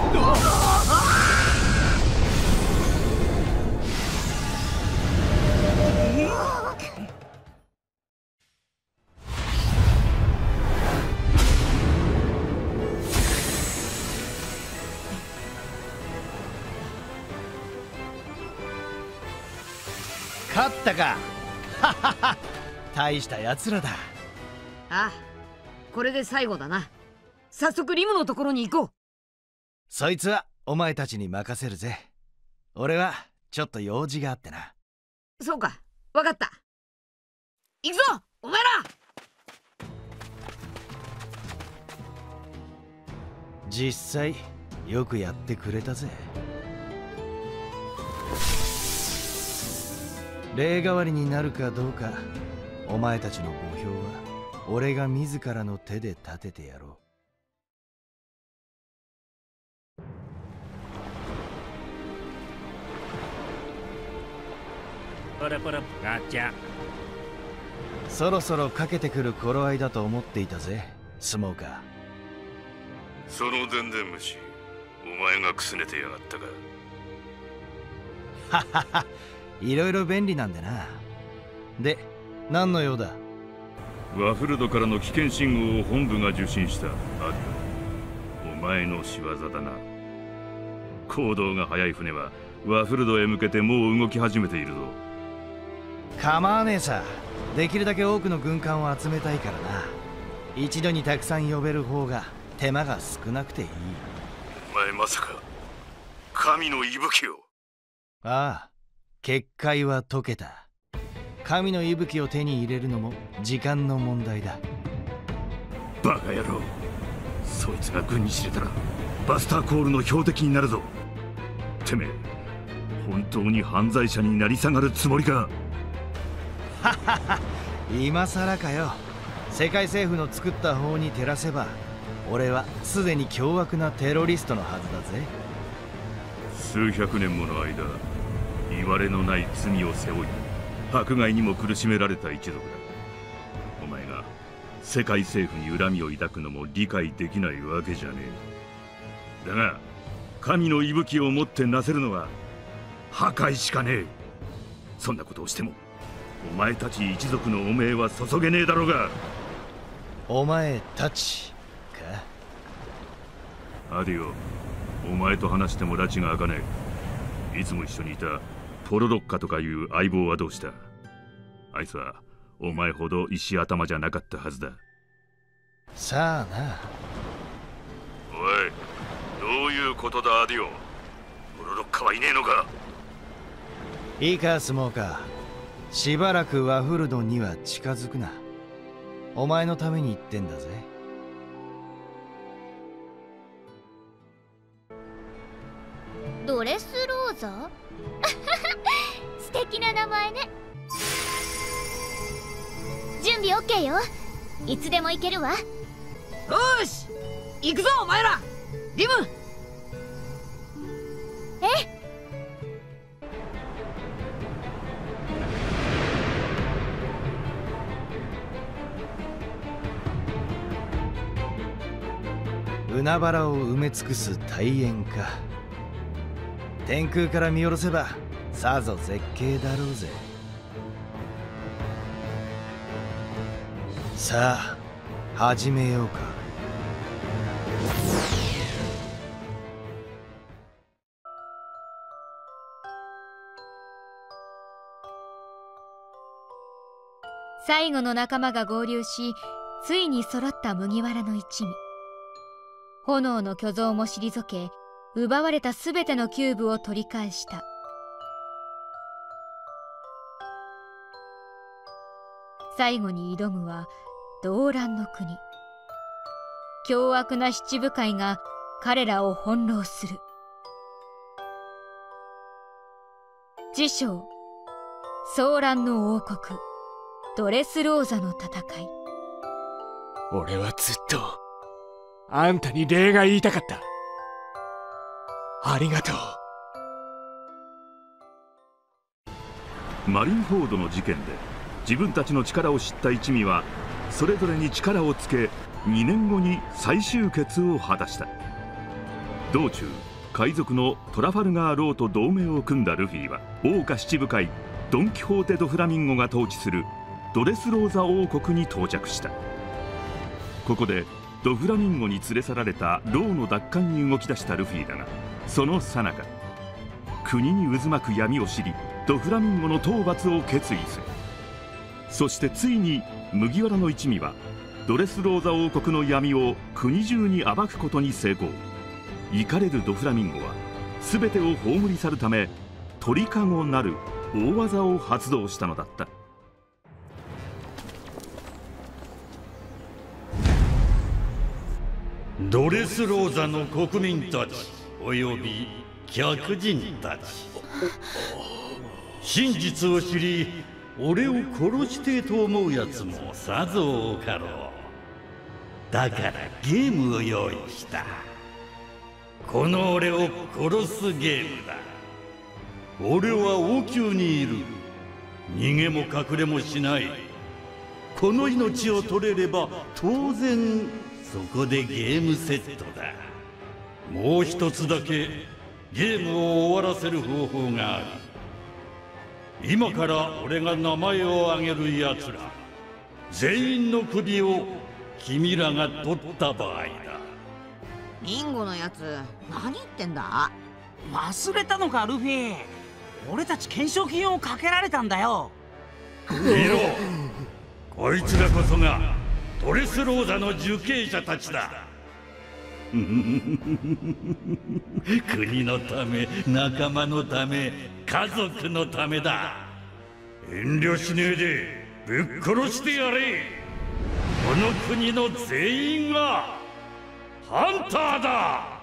S12: 勝ったか。ははは、大したやつらだ。
S1: ああ、これで最後だな。早速リムのところに行こう。
S12: そいつはお前たちに任せるぜ。俺はちょっと用事があってな。
S1: そうか、わかった。行くぞお前ら。
S12: 実際よくやってくれたぜ。礼代わりになるかどうか、お前たちの墓標は俺が自らの手で立ててやろう。
S20: パラパラガチャ。
S12: そろそろかけてくる頃合いだと思っていたぜ、スモーカー。
S21: その電電虫、お前がくすねてやがったか。
S12: ははは、いろいろ便利なんでな。で、何の用だ？
S10: ワフルドからの危険信号を本部が受信した。アディオ、お前の仕業だな。行動が速い船はワフルドへ向けてもう動き始めているぞ。
S12: 構わねえさ。できるだけ多くの軍艦を集めたいからな。一度にたくさん呼べる方が手間が少なくていい。
S21: お前まさか神の息吹を？
S12: ああ、結界は解けた。神の息吹を手に入れるのも時間の問題だ。
S10: バカ野郎、そいつが軍に知れたらバスターコールの標的になるぞ。てめえ、本当に犯罪者になり下がるつもりか？
S12: ははは、今さらかよ。世界政府の作った法に照らせば俺はすでに凶悪なテロリストのはずだぜ。
S10: 数百年もの間、いわれのない罪を背負い迫害にも苦しめられた一族だ。お前が世界政府に恨みを抱くのも理解できないわけじゃねえ。だが神の息吹をもってなせるのは破壊しかねえ。そんなことをしてもお前たち一族の汚名は注げねえだろうが。
S12: お前たち
S10: か。アディオ、お前と話しても拉致が開かねえ。いつも一緒にいたポロロッカとかいう相棒はどうした？あいつはお前ほど石頭じゃなかったはずだ。
S12: さあな。
S21: おい、どういうことだアディオ？ポロロッカはいねえのか？
S12: いいかスモーカー、しばらくワフルドンには近づくな。お前のために言ってんだぜ。
S16: ドレスローザ？素敵な名前ね。準備 オーケー よ。いつでも行けるわ。よ
S1: し、行くぞお前ら。リム。
S16: え？
S12: 海原を埋め尽くす大円か。天空から見下ろせばさぞ絶景だろうぜ。さあ始めようか。
S19: 最後の仲間が合流し、ついに揃った麦わらの一味。炎の巨像も退け、奪われたすべてのキューブを取り返した。最後に挑むは動乱の国。凶悪な七部会が彼らを翻弄する。自称騒乱の王国ドレスローザの戦い。
S9: 俺はずっとあんたに礼が言いたかった。ありがと
S10: う。マリンフォードの事件で自分たちの力を知った一味はそれぞれに力をつけにねんごに再集結を果たした。道中海賊のトラファルガー・ローと同盟を組んだルフィは桜花七部会ドン・キホーテ・ド・フラミンゴが統治するドレスローザ王国に到着した。ここでドフラミンゴに連れ去られたローの奪還に動き出したルフィだが、その最中国に渦巻く闇を知りドフラミンゴの討伐を決意する。そしてついに麦わらの一味はドレスローザ王国の闇を国中に暴くことに成功。怒れるドフラミンゴは全てを葬り去るため鳥かごなる大技を発動したのだった。
S14: ドレスローザの国民たちおよび客人たち、真実を知り俺を殺してと思うやつもさぞ多かろう。だからゲームを用意した。この俺を殺すゲームだ。俺は王宮にいる。逃げも隠れもしない。この命を取れれば当然そこでゲームセットだ。もう一つだけゲームを終わらせる方法がある。今から俺が名前を挙げるやつら全員の首を君らが取った場合だ。
S1: リンゴのやつ何言ってんだ。
S3: 忘れたのかルフィ。俺たち懸賞金をかけられたんだよ。
S14: 見ろ、こいつらこそがドレスローザの受刑者たちだ。国のため、仲間のため、家族のためだ。遠慮しねえでぶっ殺してやれ。この国の全員がハンターだ。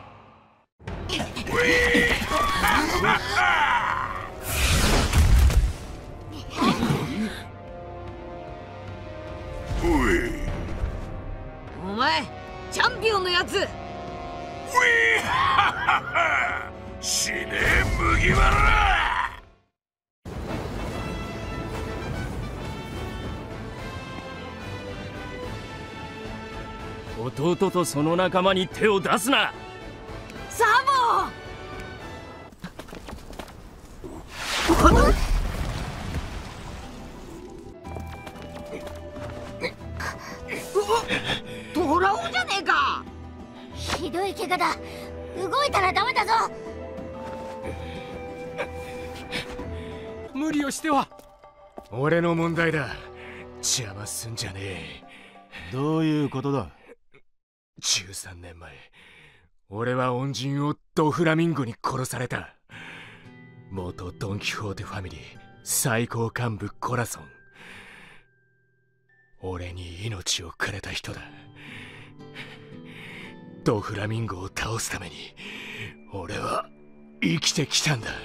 S1: お前チャンピオンのやつ。
S17: 死ねえ麦わら。
S22: 弟とその仲間に手を出すな。
S1: サボトラオじゃねえか。
S16: ひどい怪我だ。動いたらダメだぞ。
S23: 無理をしては。俺の問題だ。邪魔すんじゃねえ。
S7: どういうことだ。
S23: じゅうさんねんまえ俺は恩人をドフラミンゴに殺された。元ドン・キホーテファミリー最高幹部コラソン。俺に命をくれた人だ。ドフラミンゴを倒すために俺は生きてきたんだ。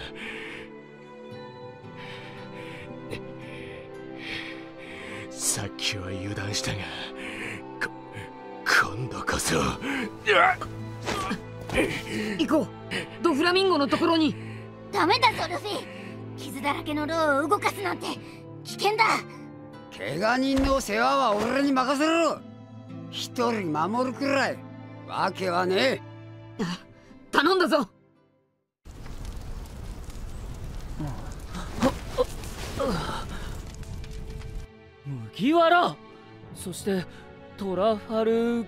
S23: さっきは油断したがこ今度こそ
S1: 行こう。ドフラミンゴのところに。
S16: ダメだぞルフィ。傷だらけのローを動かすなんて危険だ。
S4: 怪我人の世話は俺に任せろ。一人守るくらいわけはねえ。
S1: 頼んだぞ。
S22: 麦わら、そしてトラファル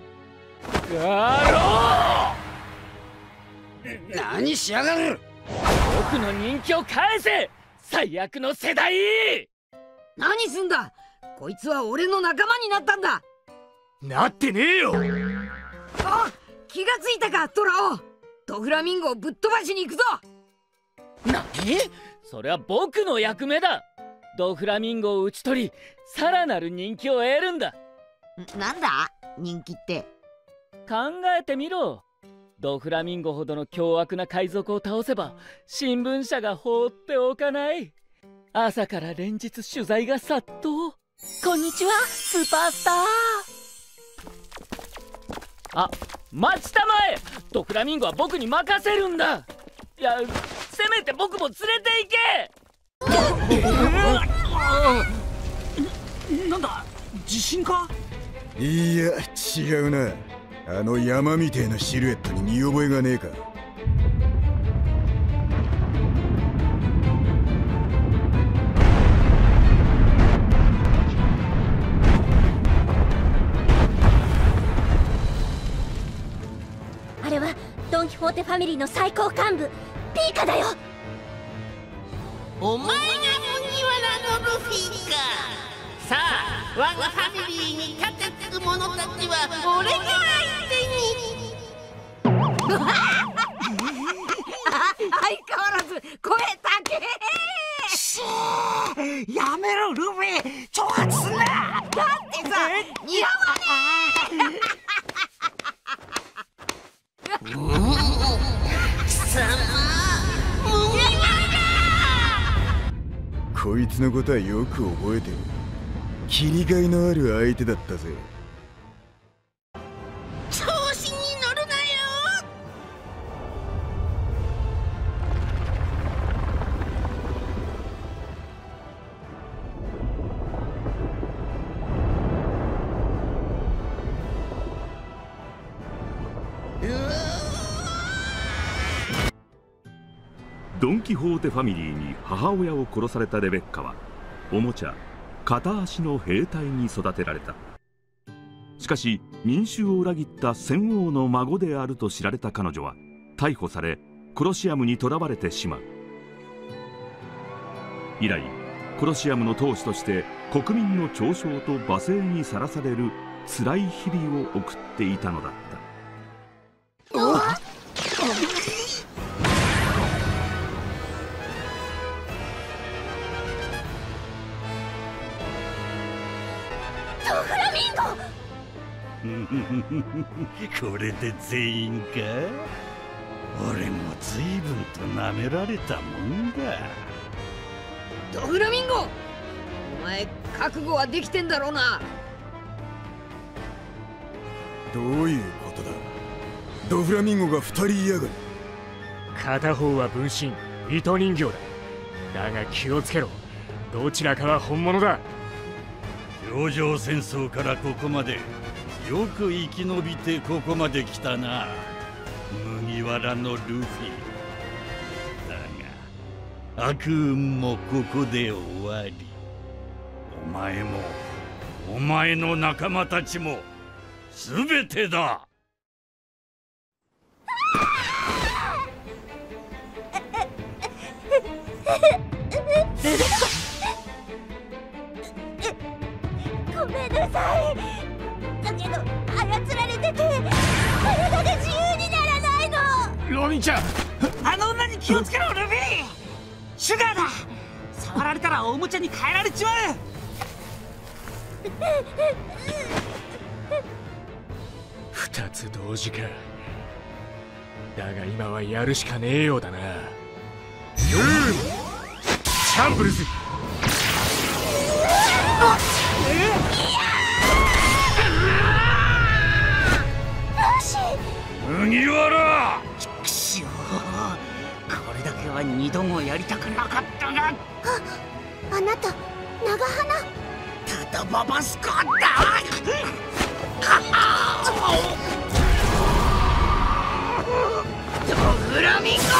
S22: ガロー。
S4: 何しやがる。
S22: 僕の人気を返せ、最悪の世代。
S1: 何すんだ。こいつは俺の仲間になったんだ。
S23: なってねえよ。
S1: あ、気がついたかトラオ。ドフラミンゴをぶっ飛ばしに行くぞ。
S22: 何？それは僕の役目だ。ドフラミンゴを討ち取りさらなる人気を得るんだ。
S1: なんだ人気って。
S22: 考えてみろ。ドフラミンゴほどの凶悪な海賊を倒せば新聞社が放っておかない。朝から連日取材が殺到。こんにちはスーパースター。あ、待ちたまえ。ドフラミンゴは僕に任せるんだ。いや、せめて僕も連れて行け。
S3: なんだ地震か。
S8: いや違うな。あの山みてえなシルエットに見覚えがねえか。
S16: あれはドン・キホーテファミリーの最高幹部ピーカだよ。
S1: お前が麦わらのルフィか。さあ我がファミリーに立てつく者たちは俺が相手に。相変わらず声高え。しーやめろルフィ、挑発すんな。だってさ似合わねえ。貴様麦わら。
S8: こいつのことはよく覚えてる。切りがいのある相手だったぜ。
S1: 調子に乗るなよ。
S10: ドン・キホーテファミリーに母親を殺されたレベッカはおもちゃ片足の兵隊に育てられた。しかし民衆を裏切った戦王の孫であると知られた彼女は逮捕されコロシアムに捕らわれてしまう。以来コロシアムの当主として国民の嘲笑と罵声にさらされる辛い日々を送っていたのだった。
S16: ドフラミン
S14: ゴこれで全員か。俺も随分と舐められたもんだ。
S1: ドフラミンゴ、お前覚悟はできてんだろうな。
S8: どういうことだ。ドフラミンゴが二人いやがる。
S23: 片方は分身糸人形だ。だが気をつけろ、どちらかは本物だ。
S14: 氷上戦争からここまでよく生き延びてここまで来たな、麦わらのルフィ。だが悪運もここで終わり、お前もお前の仲間たちも全てだ。
S16: ごめんなさい。だけど操られてて体が自由にならないの。
S17: ロミちゃん、
S3: あの女に気をつけろルフィ。シュガーだ。触られたらおもちゃに変えられちまう。
S23: 二つ同時か。だが今はやるしかねえようだな。チャンブルズ。
S14: 麦わら。
S3: くしょう、これだけは二度もやりたくなかったが。あ、
S16: あなた長花。
S3: ただババスコだ。
S1: ドフラミンゴ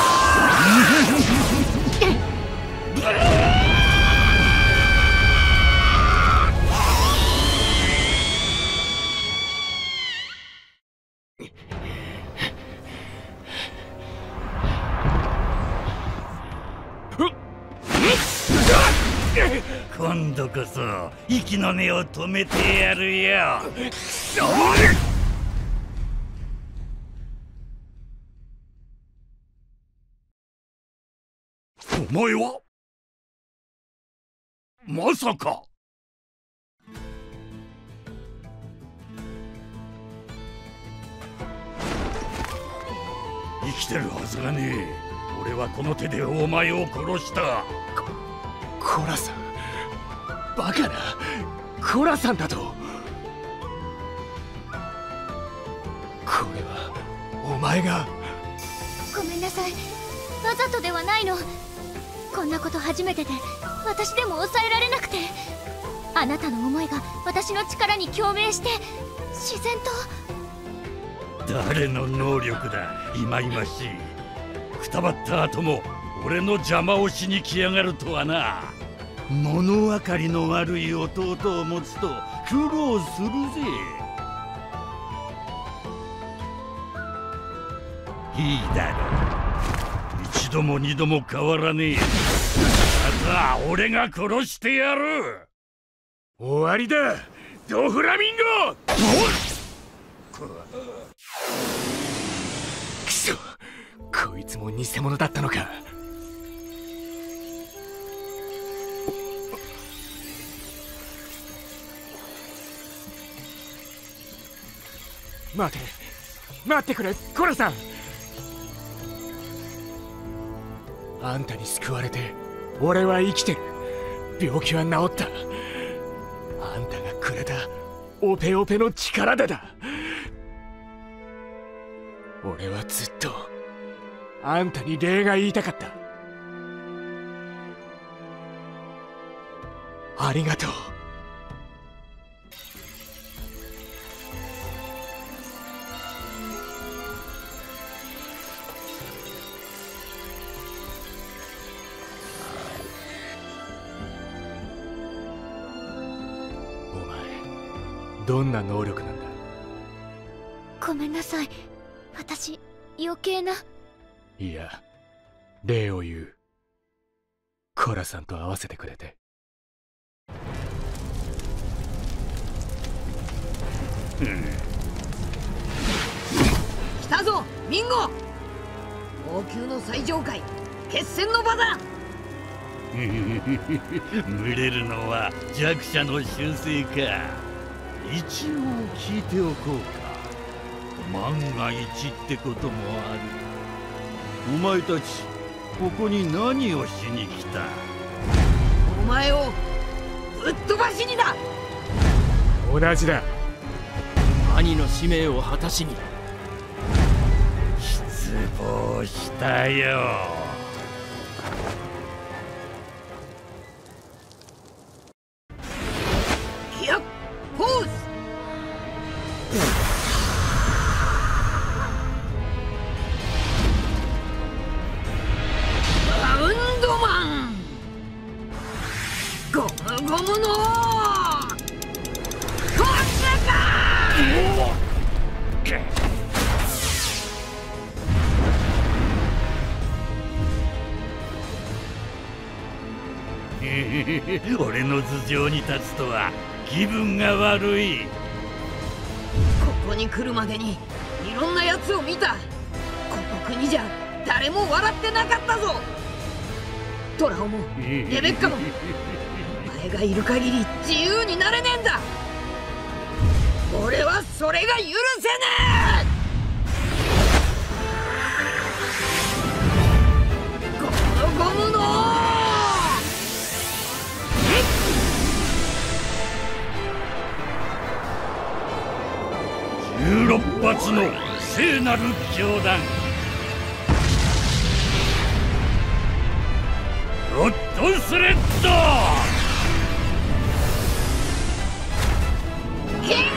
S14: 今度こそ息の根を止めてやるよ。お前はまさか。生きてるはずがねえ。俺はこの手でお前を殺した。
S23: コラさん、バカな。コラさんだと。これはお前が。
S16: ごめんなさい、わざとではないの。こんなこと初めてで私でも抑えられなくて。
S2: あなたの思いが私の力に共鳴して自然と。
S14: 誰の能力だ、いまいましい。くたばった後も俺の邪魔をしに来やがるとはな。物分かりの悪い弟を持つと苦労するぜ。いいだろう、一度も二度も変わらねえ。また俺が殺してやる。
S23: 終わりだドフラミンゴ。くそ、こいつも偽物だったのか。待て待ってくれコラさん。あんたに救われて俺は生きてる。病気は治った。あんたがくれたオペオペの力だだ。俺はずっとあんたに礼が言いたかった。ありがとう。どんな能力なんだ。
S2: ごめんなさい、私余計な。
S23: いや、礼を言う。コラさんと会わせてくれて。
S1: 来たぞミンゴ。王宮の最上階決戦の場だ。
S14: 群れるのは弱者の習性か。一応聞いておこうか。万が一ってこともある。お前たちここに何をしに来た。
S1: お前をぶっ飛ばしにだ。
S23: 同じだ。 兄の使命を果たしに。
S14: 失望したよ。
S1: ポーズ。バウンドマン。ゴムゴムのコスカ
S14: ー。俺の頭上に立つとは気分が悪い。
S1: ここに来るまでにいろんなやつを見た。この国じゃ誰も笑ってなかったぞ。トラオもレベッカもお前がいる限り自由になれねえんだ。俺はそれが許せねえ。ゴムゴムの
S14: じゅうろっぱつの聖なる教団。ロッドスレッド。
S1: キングコンネ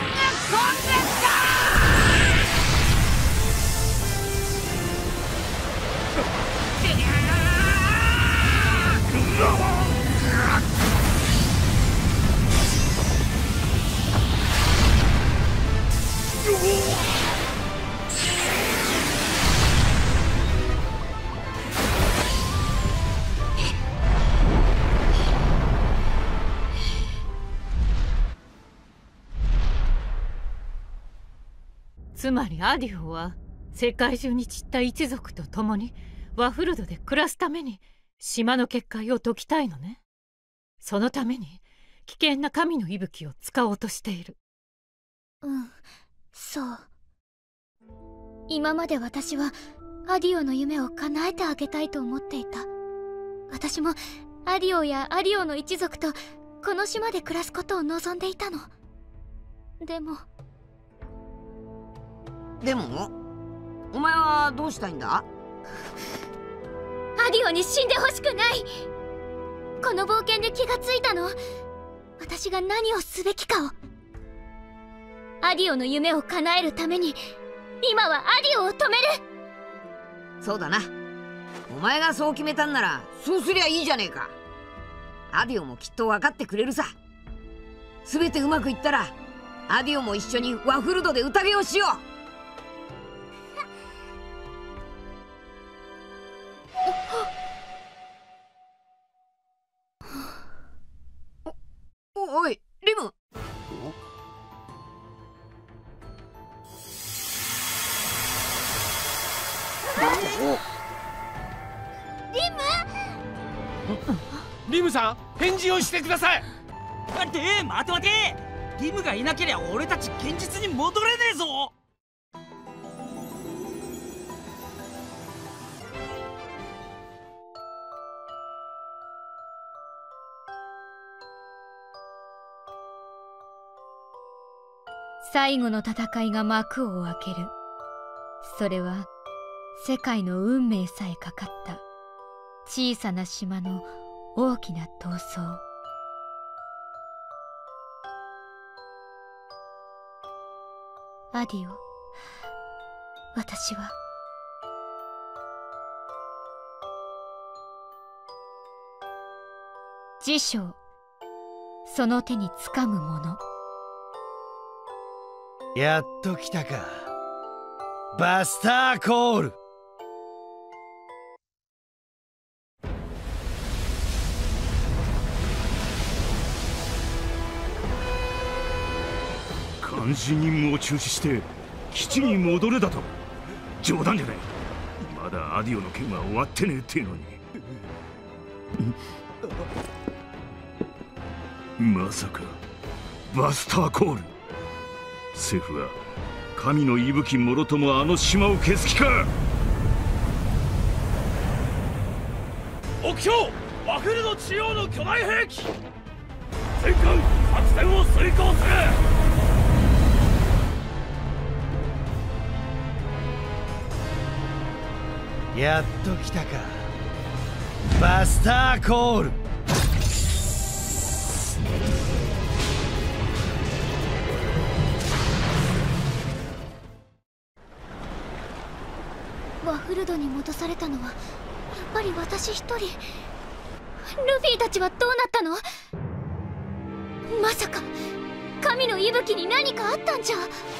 S11: つまりアディオは世界中に散った一族と共にワフルドで暮らすために島の結界を解きたいのね。そのために危険な神の息吹を使おうとしている。
S2: うん、そう。今まで私はアディオの夢を叶えてあげたいと思っていた。私もアディオやアディオの一族とこの島で暮らすことを望んでいたの。でも
S1: でもお前はどうしたいんだ。
S2: アディオに死んでほしくない。この冒険で気がついたの。私私が何をすべきかを。アディオの夢を叶えるために今はアディオを止める。
S1: そうだな。お前がそう決めたんならそうすりゃいいじゃねえか。アディオもきっと分かってくれるさ。全てうまくいったらアディオも一緒にワフルドで宴をしよう。お、おいリム。
S16: リム
S23: リムさん、返事をしてください。
S3: 待て待て待て、リムがいなけりゃ俺たち現実に戻れねえぞ。
S19: 最後の戦いが幕を開ける。それは世界の運命さえかかった小さな島の大きな闘争。アディオ、私は辞書、その手につかむもの。
S12: やっと来たか、バスターコール。
S21: 監視任務を中止して基地に戻れだと。冗談じゃない。まだアディオの件は終わってねえってのに。まさかバスターコール。政府は神の息吹もろともあの島を消す気か。
S18: 目標ワフルド中央の巨大兵器。全艦作戦を遂行する。
S12: やっと来たか、バスターコール。
S2: ワフルドに戻されたのはやっぱり私一人。ルフィたちはどうなったの？まさか神の息吹に何かあったんじゃ。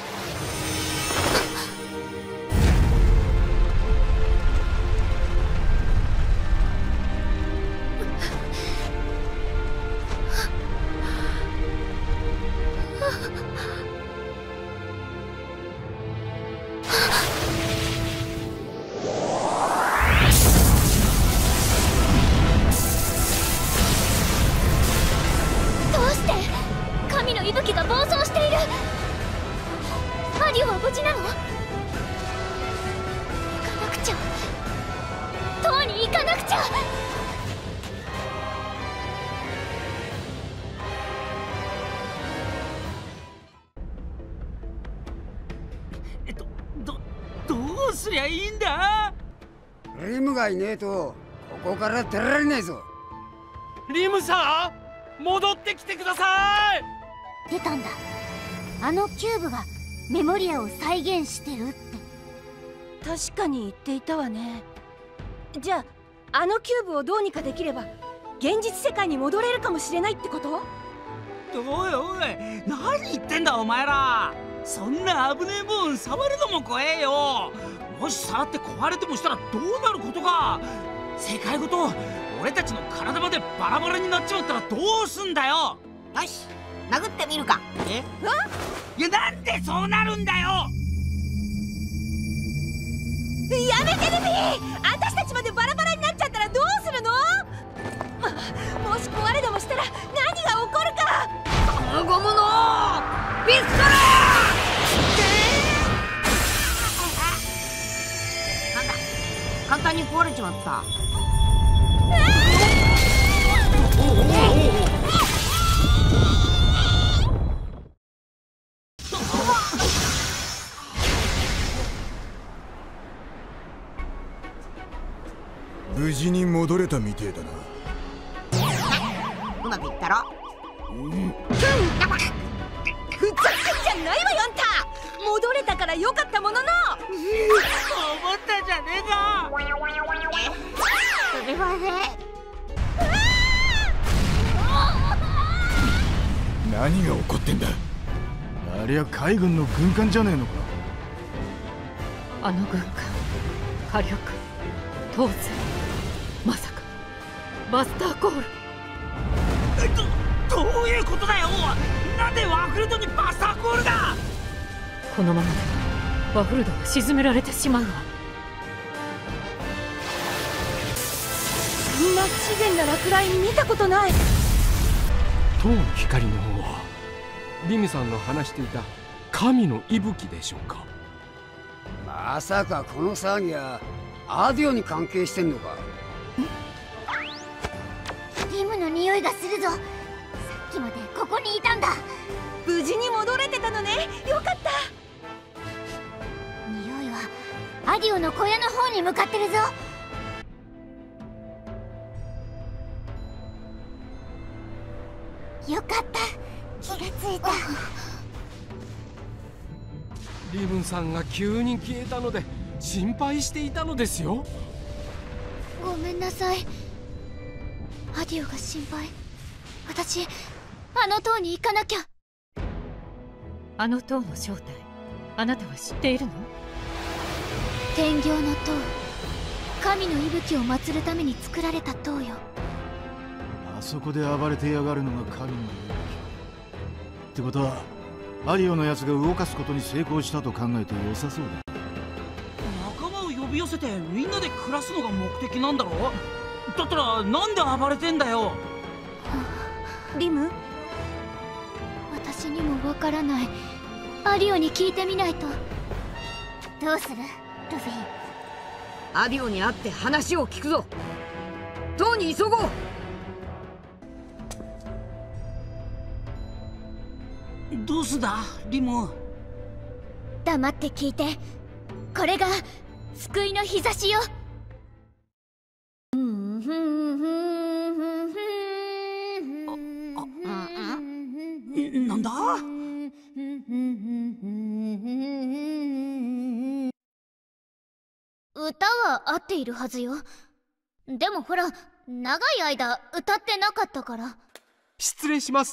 S4: リムがいねえとここから出られねえぞ。
S23: リムさん、戻ってきてください。
S16: 出たんだ。あのキューブがメモリアを再現してるって確かに言っていたわね。
S5: じゃああのキューブをどうにかできれば現実世界に戻れるかもしれないってこと？
S3: おいおい、何言ってんだお前ら。そんな危ねえもん触るのも怖えよ。もし触って壊れてもしたらどうなることか。世界ごと俺たちの体までバラバラになっちまったらどうすんだよ。
S1: よし、殴ってみるか。
S3: え？いや、なんでそうなるんだよ。
S5: やめてルフィ、私たちまでバラバラになっちゃったらどうするの？もし壊れでもしたら何が起こるか。
S1: このゴムのピストル！なんだ、簡単に壊れちまった。
S8: 無事に戻れたみてえだな。
S1: うまくいったろ。
S8: うん。
S5: ふざけんじゃないわよあんた。戻れたからよかったものの。
S3: 思ったじゃねえか。
S16: それはね。
S8: 何が起こってんだ。
S7: ありゃ海軍の軍艦じゃねえのか。
S11: あの軍艦、火力、当然、まさかバスターコール。
S3: どどういうことだよ。なんでワフルドにバスターコールが。
S11: このままではワフルドが沈められてしまうわ。
S5: そんな不自然な落雷見たことない。
S9: 塔の光の方はリムさんの話していた神の息吹でしょうか。
S4: まさかこの騒ぎはアディオに関係してんのか。
S16: リムの匂いがするぞ。さっきまでここにいたんだ。
S5: 無事に戻れてたのね。よかった。
S16: 匂いはアディオの小屋の方に向かってるぞ。よかった、気がついた。
S9: リムさんが急に消えたので心配していたのですよ。
S16: ごめんなさい。アディオが心配。私あの塔に行かなきゃ。
S11: あの塔の正体、あなたは知っているの？
S16: 天行の塔、神の息吹を祀るために作られた塔よ。
S7: あそこで暴れてやがるのが神の息吹ってことは、アディオのやつが動かすことに成功したと考えて良さそうだ。
S3: 仲間を呼び寄せてみんなで暮らすのが目的なんだろ。だったらなんで暴れてんだよ。
S5: リム、
S16: 私にもわからない。アディオに聞いてみないと。どうするルフィ。
S1: アディオに会って話を聞くぞ。塔に急ごう。
S3: どうすんだリム。
S16: 黙って聞いて。これが救いの日差しよ。
S3: なんだ。
S16: 歌は合っているはずよ。でもほら、長い間歌ってなかったから。
S9: 失礼します。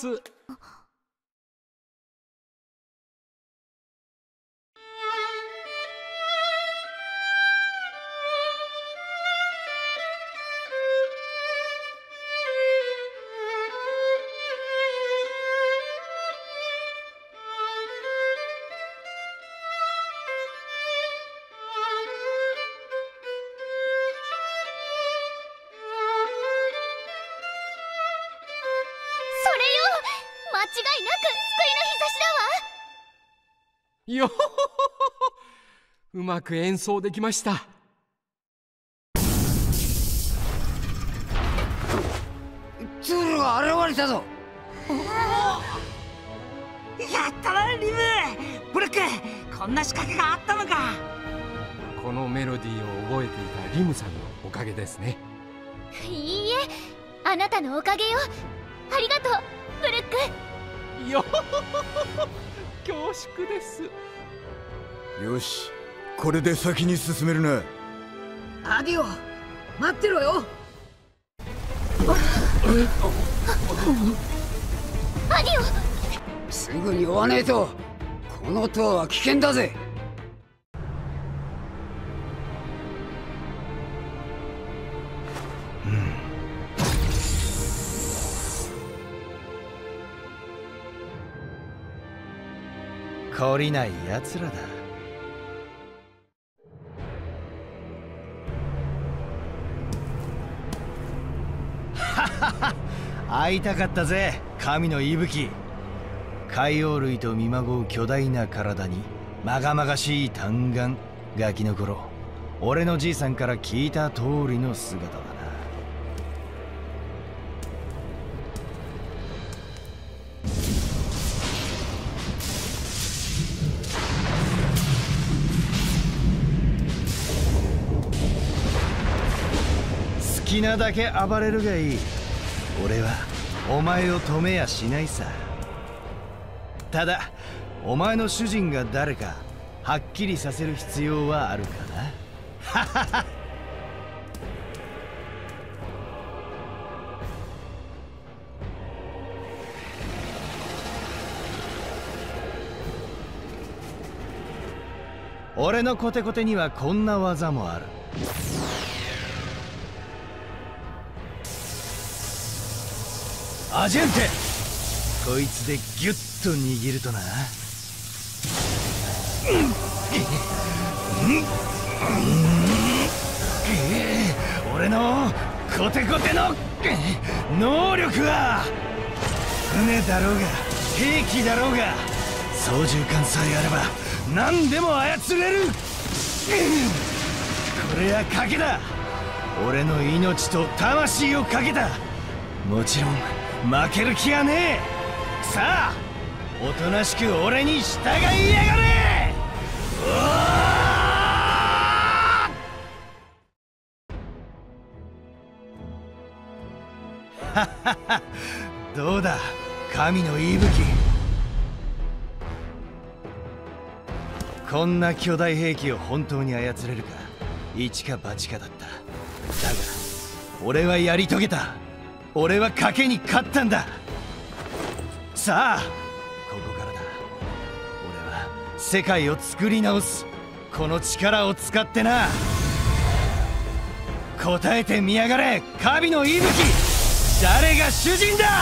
S9: よほほほほ、うまく演奏できました。
S4: ツールが現れたぞ。
S3: やったなリム。ブルック、こんな仕掛けがあったのか。
S9: このメロディーを覚えていたリムさんのおかげですね。
S16: いいえ、あなたのおかげよ。ありがとうブルック。
S9: よほほほほ、恐縮です。
S8: よし、これで先に進めるな。
S1: アディオ、待ってろよ。
S16: アディ
S4: オ、すぐに追わねえと。この塔は危険だぜ。
S12: 懲りない奴らだ。ははは、会いたかったぜ神の息吹。海洋類と見まごう巨大な体にまがまがしい単眼。ガキの頃俺のじいさんから聞いた通りの姿だな。好きなだけ暴れるがいい。俺はお前を止めやしないさ。 ただお前の主人が誰かはっきりさせる必要はあるかな。ははは。俺のコテコテにはこんな技もある。アジェンテ、こいつでギュッと握るとな。俺のコテコテの能力は船だろうが兵器だろうが操縦桿さえあれば何でも操れる。これは賭けだ。俺の命と魂をかけた。もちろん負ける気はねえ。さあおとなしく俺に従いやがれ。おーははは。どうだ神の息吹。こんな巨大兵器を本当に操れるか一か八かだった。だが俺はやり遂げた。俺は賭けに勝ったんだ。さあここからだ。俺は世界を作り直す。この力を使ってな。答えてみやがれ神の息吹。誰が主人だ。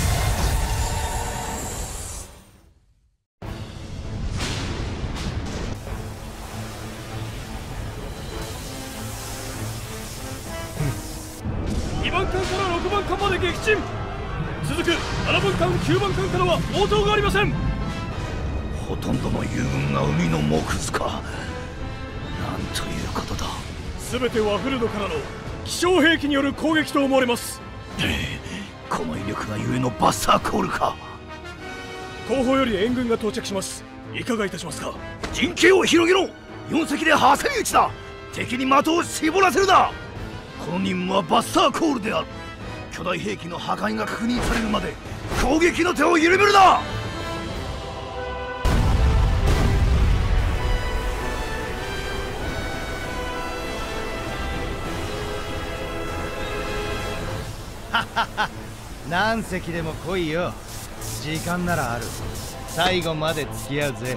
S6: にばん艦からろくばん艦まで撃沈。続くななばん艦きゅうばん艦からは応答がありません。
S21: ほとんどの友軍が海の木図か。なんということだ。
S6: 全てワフルドからの気象兵器による攻撃と思われます。
S21: この威力がゆえのバスターコールか。
S6: 後方より援軍が到着します。いかがいたしますか。
S21: 陣形を広げろ。よん隻で挟み撃ちだ。敵に的を絞らせるな。この任務はバスターコールである。巨大兵器の破壊が確認されるまで攻撃の手を緩めるな。
S12: 何隻でも来いよ。時間ならある。最後まで付き合うぜ。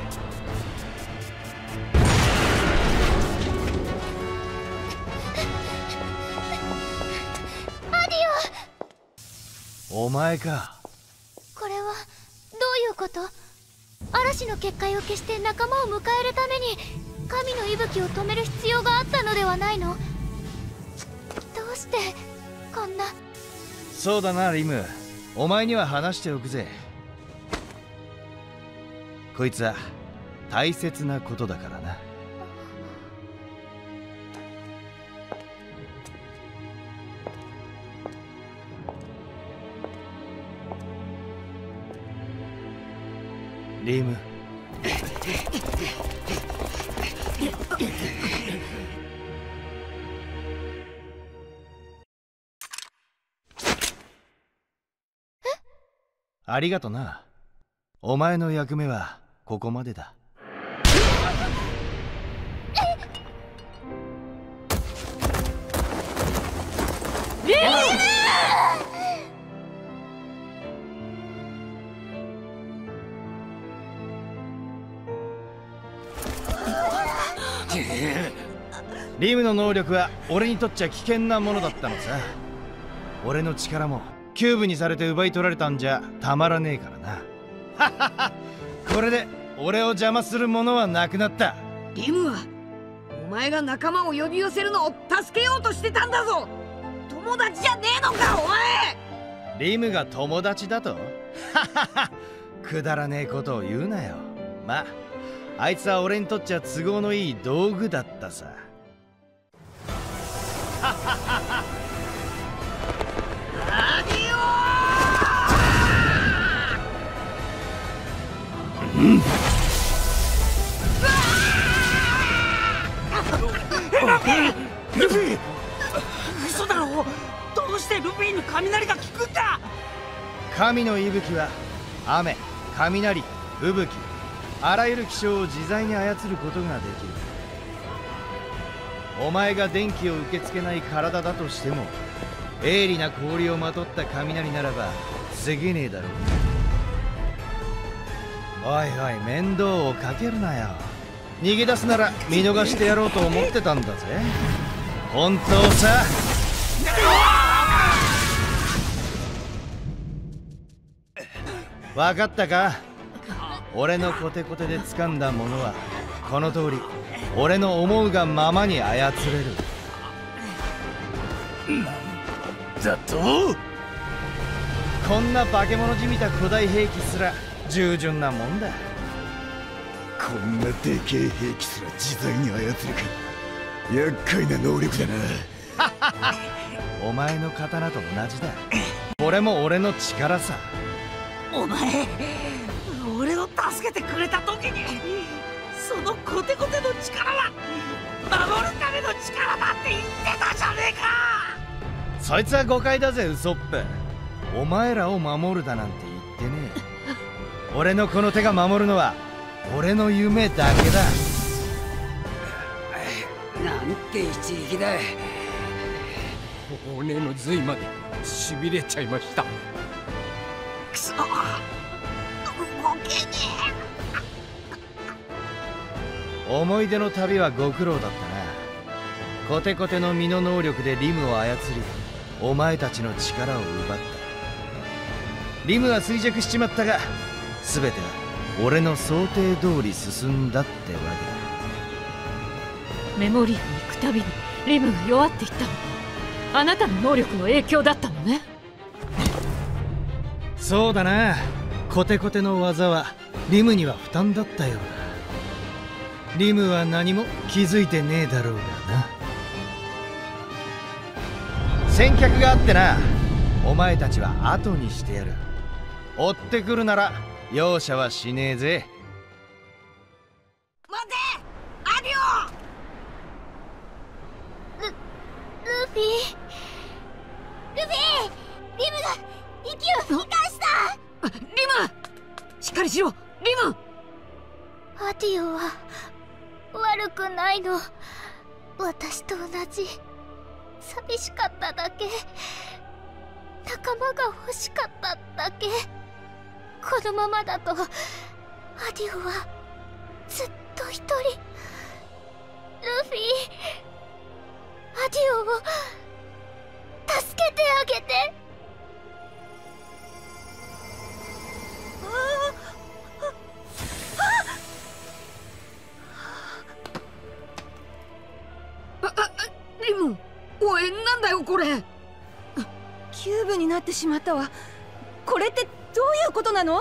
S16: アディ
S12: オ。お前か。
S16: これはどういうこと。嵐の結界を消して仲間を迎えるために神の息吹を止める必要があったのではないの。どうしてこんな。
S12: そうだなリム、お前には話しておくぜ。こいつは大切なことだからな。リムありがとな。お前の役目はここまでだ。
S16: リム
S12: リムの能力は俺にとっちゃ危険なものだったのさ。俺の力もキューブにされて奪い取られたんじゃたまらねえからな。ははは。これで俺を邪魔するものはなくなった。
S1: リムはお前が仲間を呼び寄せるのを助けようとしてたんだぞ。友達じゃねえのかお前。
S12: リムが友達だと。ははは。くだらねえことを言うなよ。まああいつは俺にとっちゃ都合のいい道具だったさ。はははは。
S1: アディオ。
S21: うん。
S3: ルフィ、嘘だろ。どうしてルフィに雷が効くんだ。
S12: 神の息吹は雨、雷、 吹雪、あらゆる気象を自在に操ることができる。お前が電気を受け付けない体だとしても、鋭利な氷をまとった雷ならば防げねえだろう。おいおい、面倒をかけるなよ。逃げ出すなら見逃してやろうと思ってたんだぜ。本当さ。分かったか？俺のコテコテで掴んだものはこの通り俺の思うがままに操れる。
S21: だと？
S12: こんな化け物じみた古代兵器すら従順なもんだ。
S8: こんなでけえ兵器すら自在に操るか。厄介な能力だな。
S12: お前の刀と同じだ。これも俺の力さ。
S3: お前、俺を助けてくれた時にそのコテコテの力は守るための力だって言ってたじゃねえか。
S12: そいつは誤解だぜ、ウソップ。お前らを守るだなんて言ってねえ。俺のこの手が守るのは俺の夢だけだ。
S4: なんて一撃だ。
S9: 骨の髄までしびれちゃいました。
S3: くそ、動けね
S12: え。思い出の旅はご苦労だったな。コテコテの身の能力でリムを操り、お前たちの力を奪った。リムは衰弱しちまったが、全ては俺の想定通り進んだってわ
S11: けだ。メモリアに行くたびにリムが弱っていったの。あなたの能力の影響だったのね。
S12: そうだな。コテコテの技はリムには負担だったようだ。リムは何も気づいてねえだろうがな。先客があってな、お前たちは後にしてやる。追ってくるなら容赦はしねえぜ。
S3: 待て、アディオ。
S16: ル、ルフィルフィリムが息を吹き返した。
S3: リム、しっかりしろ、リム。
S16: アディオは悪くないの。私と同じ。寂しかっただけ。仲間が欲しかっただけ。このままだとアディオはずっと一人。ルフィ、アディオを助けてあげて。
S3: リム、おい、なんだよこれ。
S5: キューブになってしまったわ。これってどういうことなの？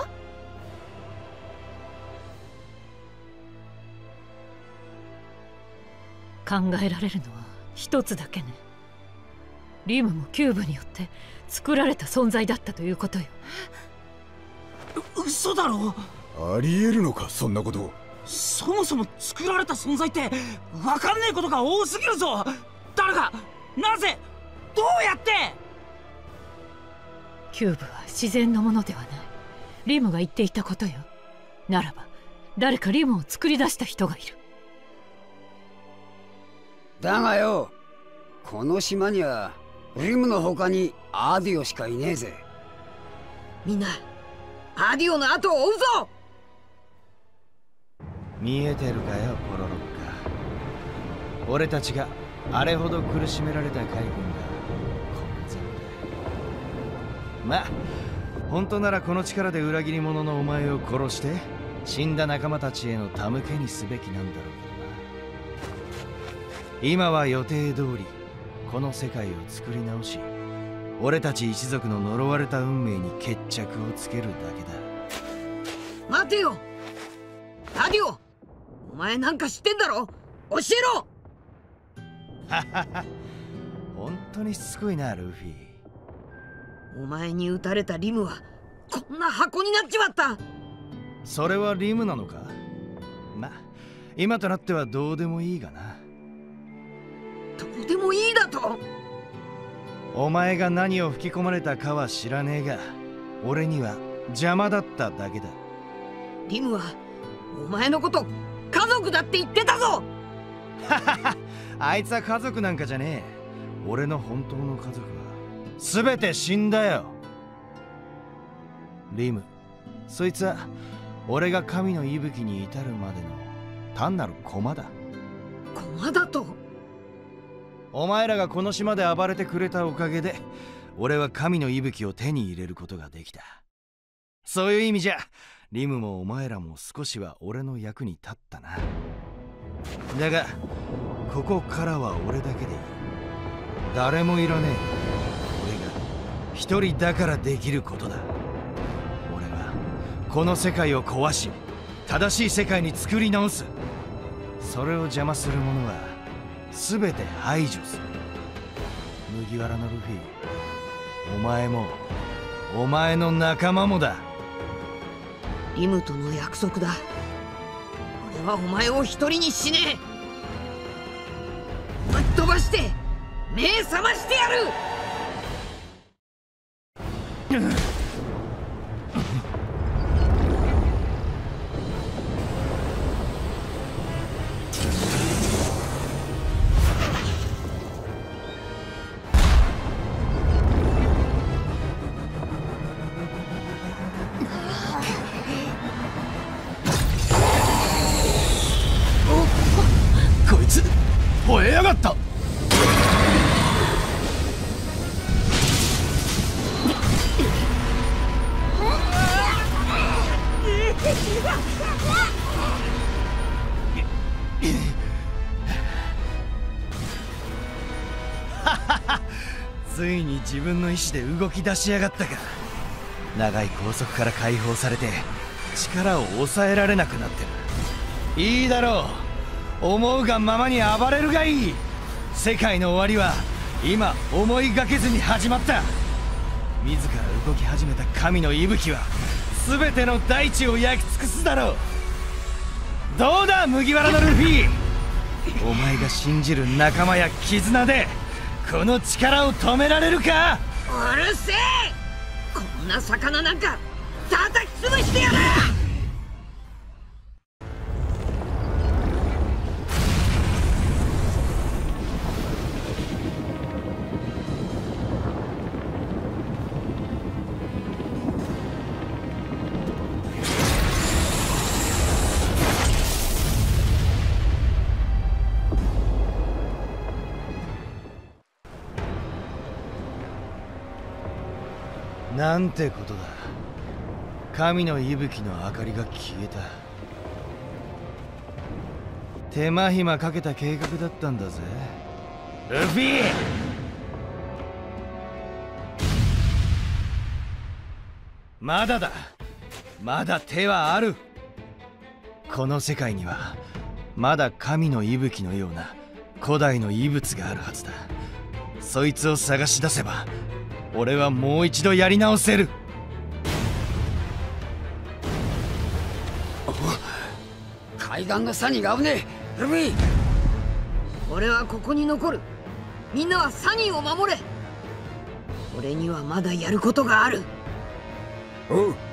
S11: 考えられるのは一つだけね。リムもキューブによって作られた存在だったということよ。
S3: う嘘だろ。
S8: ありえるのか、そんなこと。
S3: そもそも作られた存在って分かんねえことが多すぎるぞ。誰が、なぜ、どうやって。
S11: キューブは自然のものではない。リムが言っていたことよ。ならば誰かリムを作り出した人がいる。
S4: だがよ、この島にはリムの他にアディオしかいねえぜ。
S3: みんなアディオの後を追うぞ。
S12: 見えてるかよ、ポロロッカ。俺たちがあれほど苦しめられた海軍がこのざまだ。まあ本当ならこの力で裏切り者のお前を殺して死んだ仲間たちへの手向けにすべきなんだろうけどな。今は予定通りこの世界を作り直し、俺たち一族の呪われた運命に決着をつけるだけだ。
S3: 待てよ、アディオ。お前なんか知ってんだろ、教えろ。
S12: ははは、本当にしつこいなルフィ。
S3: お前に撃たれたリムはこんな箱になっちまった。
S12: それはリムなのか。まあ今となってはどうでもいいがな。
S3: どうでもいいだと。
S12: お前が何を吹き込まれたかは知らねえが、俺には邪魔だっただけだ。
S1: リムはお前のこと家族だって言ってたぞ。
S12: あいつは家族なんかじゃねえ。俺の本当の家族は全て死んだよ。リム、そいつは俺が神の息吹に至るまでの単なる駒だ。
S1: 駒だと？
S12: お前らがこの島で暴れてくれたおかげで俺は神の息吹を手に入れることができた。そういう意味じゃリムもお前らも少しは俺の役に立ったな。だがここからは俺だけでいい。誰もいらねえ。俺が一人だからできることだ。俺はこの世界を壊し正しい世界に作り直す。それを邪魔する者は全て排除する。麦わらのルフィ、お前もお前の仲間もだ。
S1: リムとの約束だ。俺はお前を一人にしねえ。ぶっ飛ばして目覚ましてやる。
S21: こいつ吠えやがった。
S12: ついに自分の意志で動き出しやがったか。長い拘束から解放されて力を抑えられなくなってる。いいだろう、思うがままに暴れるがいい。世界の終わりは今思いがけずに始まった。自ら動き始めた神の息吹は全ての大地を焼き尽くすだろう。どうだ麦わらのルフィ、お前が信じる仲間や絆でこの力を止められるか。
S1: うるせえ、こんな魚なんか叩き潰してやる。
S12: なんてことだ。神の息吹の明かりが消えた。手間暇かけた計画だったんだぜルフィ。まだだ、まだ手はある。この世界にはまだ神の息吹のような古代の遺物があるはずだ。そいつを探し出せば俺はもう一度やり直せる。
S4: 海岸のサニーが危ねえ。ルフィ、
S1: 俺はここに残る。みんなはサニーを守れ。俺にはまだやることがある。
S4: おう。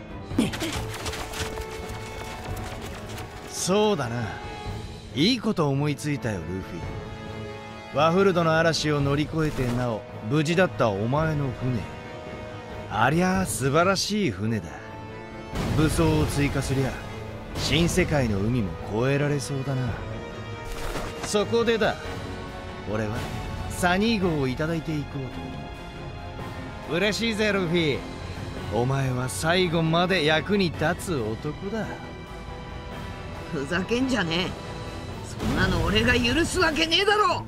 S12: そうだな、いいこと思いついたよルフィ。ワフルドの嵐を乗り越えてなお無事だったお前の船、ありゃあ素晴らしい船だ。武装を追加すりゃ新世界の海も越えられそうだな。そこでだ、俺はサニー号をいただいていこうと思う。嬉しいぜルフィ、お前は最後まで役に立つ男だ。
S1: ふざけんじゃねえ。そんなの俺が許すわけねえだろ。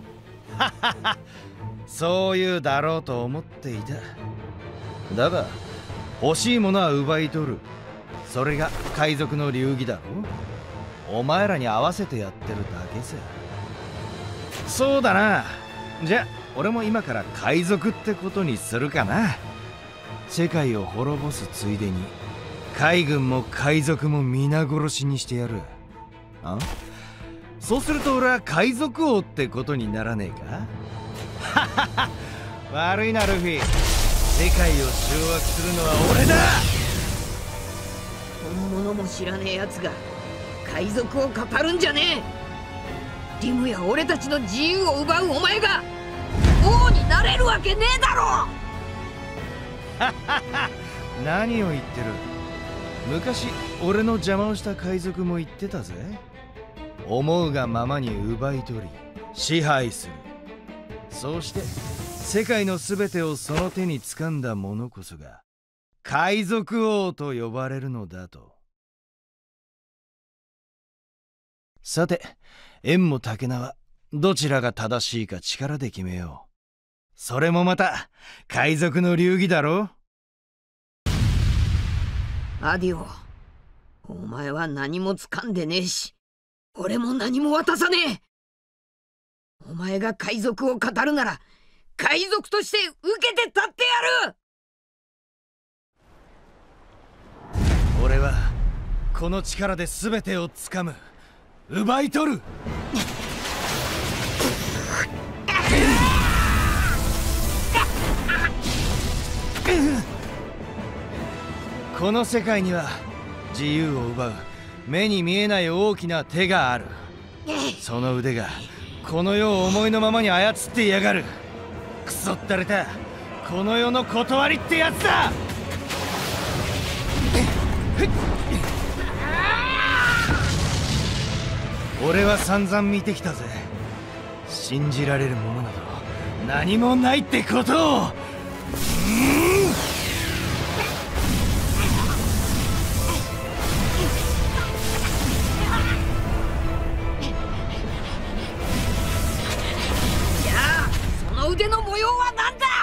S12: そういうだろうと思っていた。だが欲しいものは奪い取る。それが海賊の流儀だろ。お前らに合わせてやってるだけさ。そうだな、じゃ俺も今から海賊ってことにするかな。世界を滅ぼすついでに海軍も海賊も皆殺しにしてやる。あ、そうすると俺は海賊王ってことにならねえか。悪いなルフィ、世界を掌握するのは俺だ。
S1: 本物も知らねえやつが海賊を語るんじゃねえ。リムや俺たちの自由を奪うお前が王になれるわけねえだろ。
S12: 何を言ってる。昔俺の邪魔をした海賊も言ってたぜ。思うがままに奪い取り支配する。そうして世界のすべてをその手に掴んだ者こそが海賊王と呼ばれるのだと。さて、縁も竹縄、どちらが正しいか力で決めよう。それもまた海賊の流儀だろ。
S1: アディオ、お前は何も掴んでねえし、俺も何も渡さねえ。お前が海賊を語るなら海賊として受けて立ってやる。
S12: 俺はこの力で全てを掴む、奪い取る。この世界には自由を奪う目に見えない大きな手がある。その腕がこの世を思いのままに操ってやがる。くそったれたこの世の断りってやつだ。俺は散々見てきたぜ。信じられるものなど何もないってことを。
S1: 腕の模様は何だ。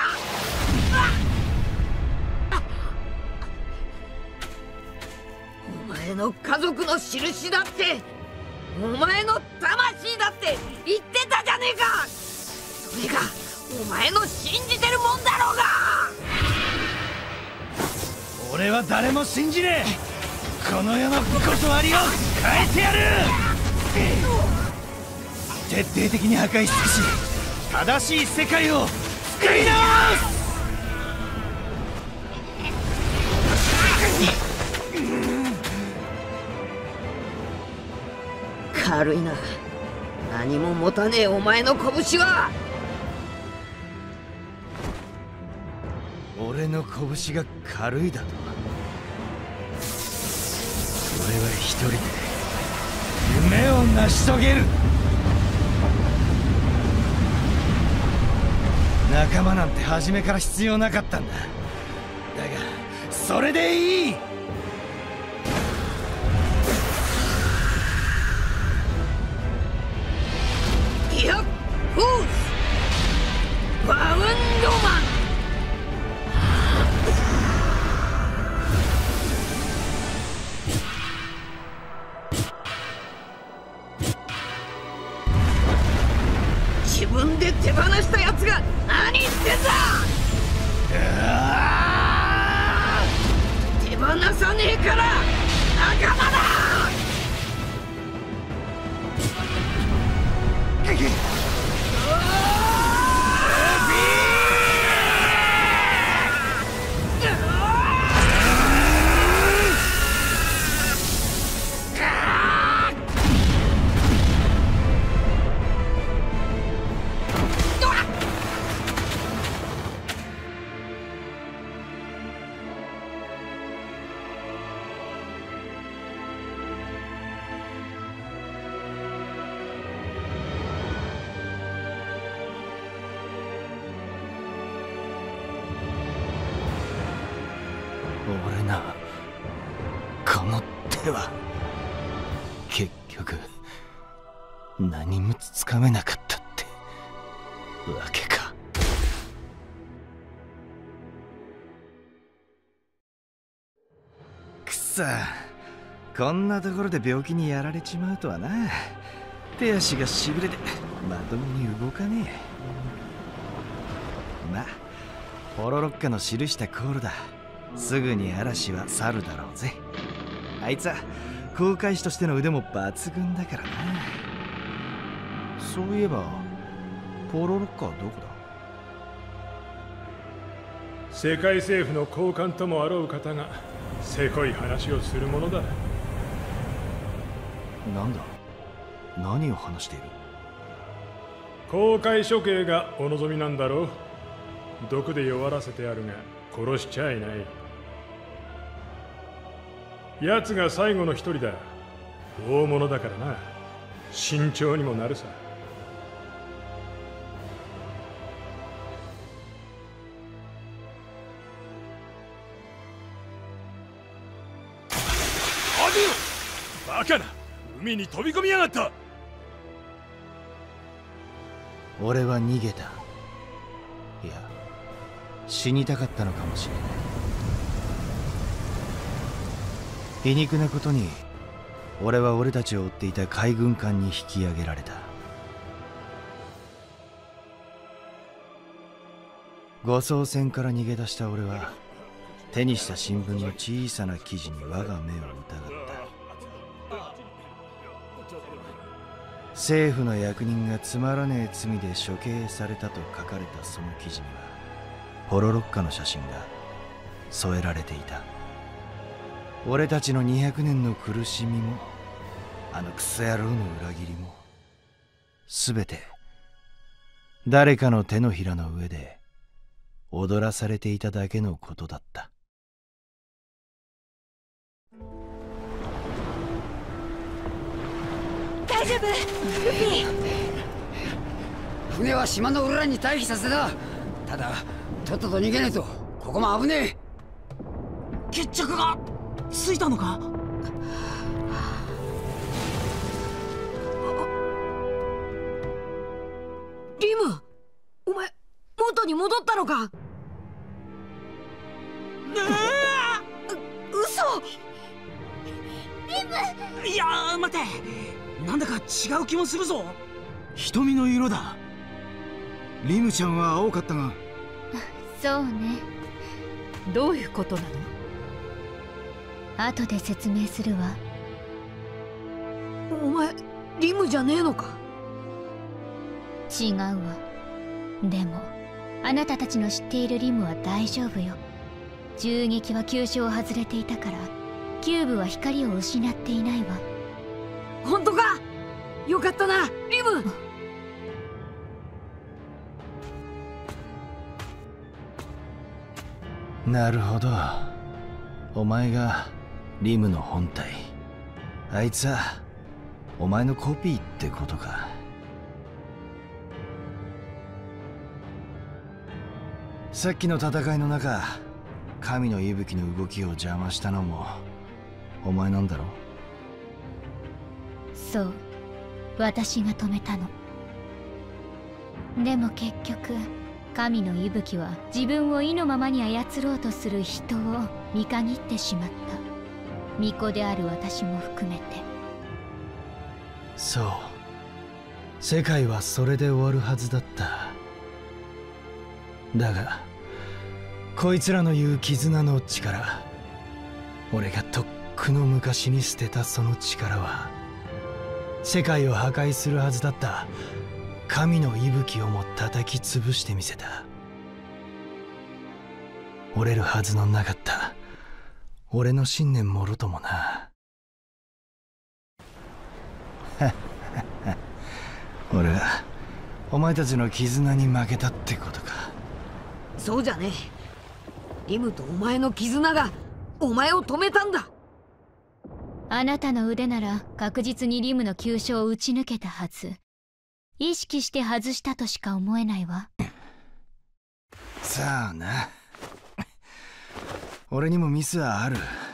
S1: お前の家族の印だって、お前の魂だって言ってたじゃねえか。それがお前の信じてるもんだろうが。
S12: 俺は誰も信じねえ。この世の断りを変えてやる。徹底的に破壊し尽くし正しい世界を作り直す。
S1: 軽いな。何も持たねえお前の拳は。
S12: 俺の拳が軽いだと。俺は一人で夢を成し遂げる。仲間なんて初めから必要なかったんだ。だがそれでいい。
S1: いや、フォースバウンドマン。自分で手放したやつが何言ってんだ。手放さねえから仲間だ。
S12: 俺な、この手は結局何もつかめなかったってわけか。くそ、こんなところで病気にやられちまうとはな。手足がしびれてまともに動かねえ。まあポロロッカの記したコールだ。すぐに嵐は去るだろうぜ。あいつは航海士としての腕も抜群だからな。そういえばポロロッカはどこだ。
S6: 世界政府の高官ともあろう方がせこい話をするものだ。
S12: なんだ、何を話している？
S6: 公開処刑がお望みなんだろう。毒で弱らせてあるが殺しちゃいない。奴が最後の一人だ。大物だからな。慎重にもなるさ。
S23: アディオ！バカな！海に飛び込みやがった！
S12: 俺は逃げた。いや、死にたかったのかもしれない。皮肉なことに俺は俺たちを追っていた海軍艦に引き上げられた。護送船から逃げ出した俺は手にした新聞の小さな記事に我が目を疑った。政府の役人がつまらねえ罪で処刑されたと書かれたその記事にはポロロッカの写真が添えられていた。俺たちのにひゃくねんの苦しみもあのクソ野郎の裏切りもすべて誰かの手のひらの上で踊らされていただけのことだった。
S5: 大丈夫？ルフィ！
S4: 船は島の裏に退避させた。ただとっとと逃げねえとここも危ねえ。
S3: 決着がついたのか？
S1: リム、お前元に戻ったのか？
S3: ね
S1: え！う、嘘！
S3: リム！いやー、待て、なんだか違う気もするぞ。
S7: 瞳の色だ。リムちゃんは青かったが。
S2: そうね。
S11: どういうことなの？
S2: 後で説明するわ。
S1: お前リムじゃねえのか？
S2: 違うわ。でもあなたたちの知っているリムは大丈夫よ。銃撃は急所を外れていたからキューブは光を失っていないわ。
S1: 本当か？よかったなリム。
S12: なるほど、お前がリムの本体。あいつはお前のコピーってことか。さっきの戦いの中、神の息吹の動きを邪魔したのもお前なんだろ？
S2: そう、私が止めたの。でも結局神の息吹は自分を意のままに操ろうとする人を見限ってしまった。巫女である私も含めて。
S12: そう、世界はそれで終わるはずだった。だがこいつらの言う絆の力、俺がとっくの昔に捨てたその力は世界を破壊するはずだった神の息吹をも叩き潰してみせた。折れるはずのなかった俺の信念もろともな。俺はお前たちの絆に負けたってことか。
S1: そうじゃねえ。リムとお前の絆がお前を止めたんだ。
S2: あなたの腕なら確実にリムの急所を打ち抜けたはず。意識して外したとしか思えないわ。
S12: さあな、俺にもミスはある。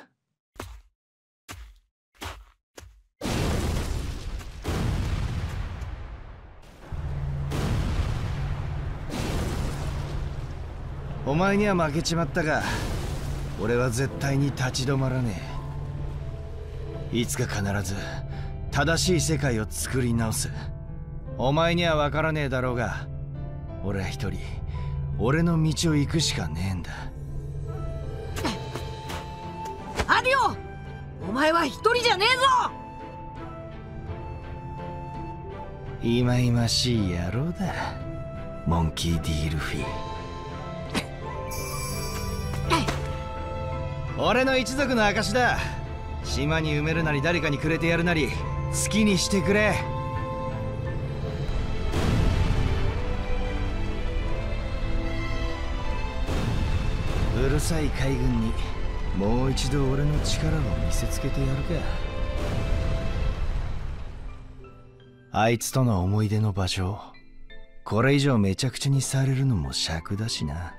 S12: お前には負けちまったが、俺は絶対に立ち止まらねえ。いつか必ず正しい世界を作り直す。お前には分からねえだろうが、俺は一人俺の道を行くしかねえんだ。
S1: アディオ、お前は一人じゃねえぞ。
S12: いまいましい野郎だ、モンキー・ディ・ルフィ。 俺の一族の証だ。島に埋めるなり誰かにくれてやるなり好きにしてくれ。うるさい海軍にもう一度俺の力を見せつけてやるか。あいつとの思い出の場所、これ以上めちゃくちゃにされるのも尺だしな。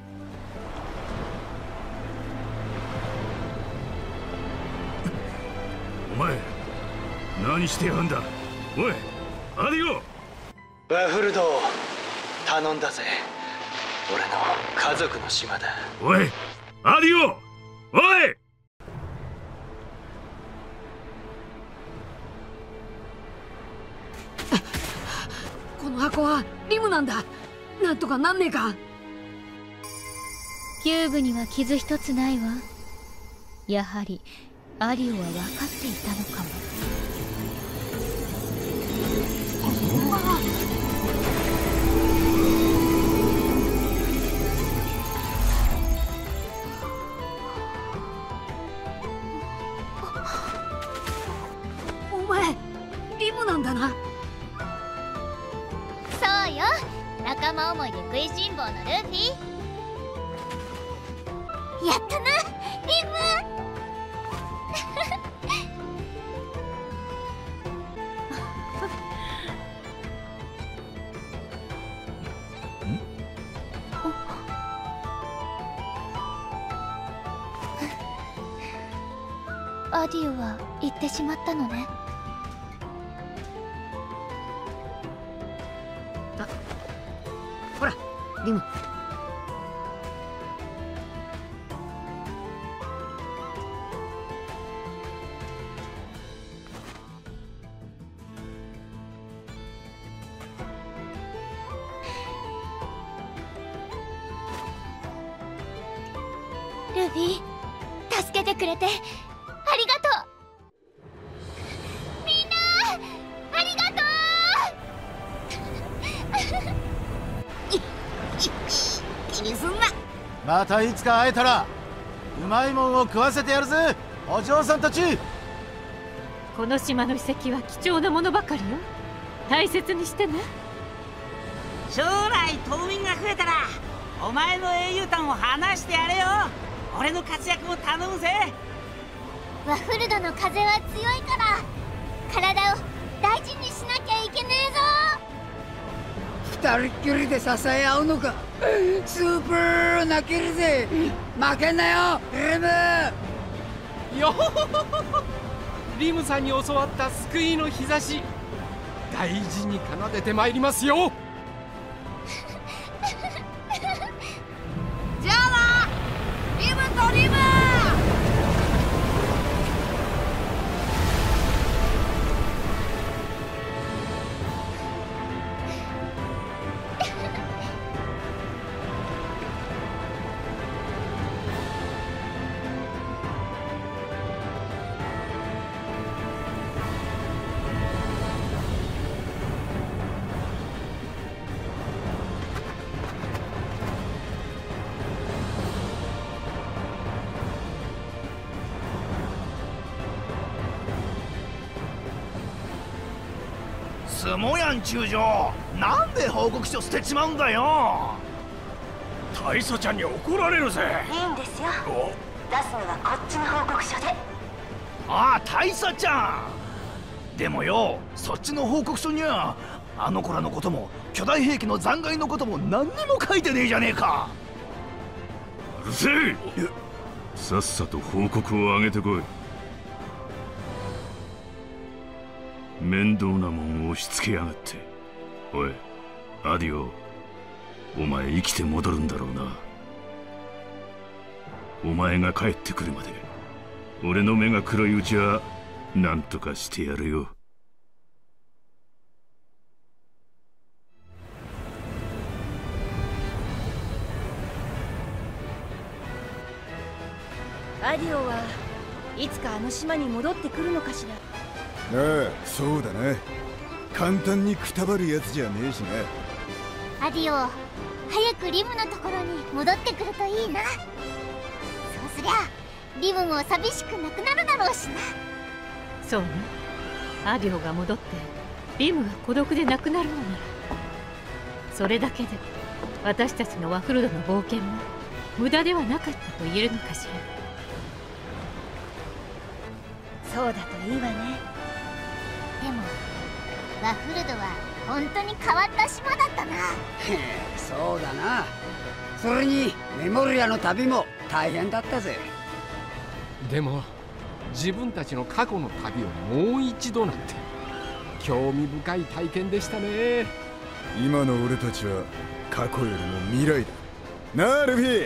S17: お前何してやがんだ。おいアディオ。
S12: バフルド頼んだぜ。俺の家族の島だ。
S17: おいアディオ。おい
S1: この箱はリムなんだ。なんとかなんねえか。
S2: キューブには傷一つないわ。やはりアリオは分かっていたのかも。
S1: お前リムなんだな。
S16: そうよ、仲間思いで食いしん坊のルフィ。やったなリム。
S2: アディオは行ってしまったのね。
S1: あ、ほらリム。
S16: ルフィ、助けてくれてありがとう。みんなありがとう。
S1: 気にすんな。
S7: またいつか会えたらうまいもんを食わせてやるぜ、お嬢さんたち。
S11: この島の遺跡は貴重なものばかりよ。大切にしてね。
S3: 将来島民が増えたらお前の英雄譚を話してやれよ。俺の活躍も頼むぜ。
S16: ワッフルドの風は強いから体を大事にしなきゃいけねえぞ。
S4: 二人っきりで支え合うのか。スーパー泣けるぜ。負けんなよリム。
S23: よほほほほ。リムさんに教わった救いの日差し、大事に奏でてまいりますよ。
S1: じゃあなリムとリム。
S21: すもやん中将、なんで報告書捨てちまうんだよ。
S17: 大佐ちゃんに怒られるぜ。
S5: いいんですよ、出すのはこっちの報告書で。
S21: ああ大佐ちゃん。でもよ、そっちの報告書にはあの子らのことも巨大兵器の残骸のことも何にも書いてねえじゃねえか。
S17: うるせえ。さっさと報告を上げてこい。面倒なもんを押し付けやがって。おいアディオ、お前生きて戻るんだろうな。お前が帰ってくるまで俺の目が黒いうちは何とかしてやるよ。
S5: アディオはいつかあの島に戻ってくるのかしら。
S8: ああ、そうだな。簡単にくたばるやつじゃねえしな。
S16: アディオ、早くリムのところに戻ってくるといいな。そうすりゃリブも寂しくなくなるだろうしな。
S11: そうね。アディオが戻ってリムが孤独でなくなるのなら、それだけで私たちのワフルドの冒険も無駄ではなかったと言えるのかしら。
S16: そうだといいわね。でもワフルドは本当に変わった島だったな。
S4: へえ、そうだな。それにメモリアの旅も大変だったぜ。
S9: でも自分たちの過去の旅をもう一度なんて興味深い体験でしたね。
S8: 今の俺たちは過去よりも未来だなあ、ルフィ。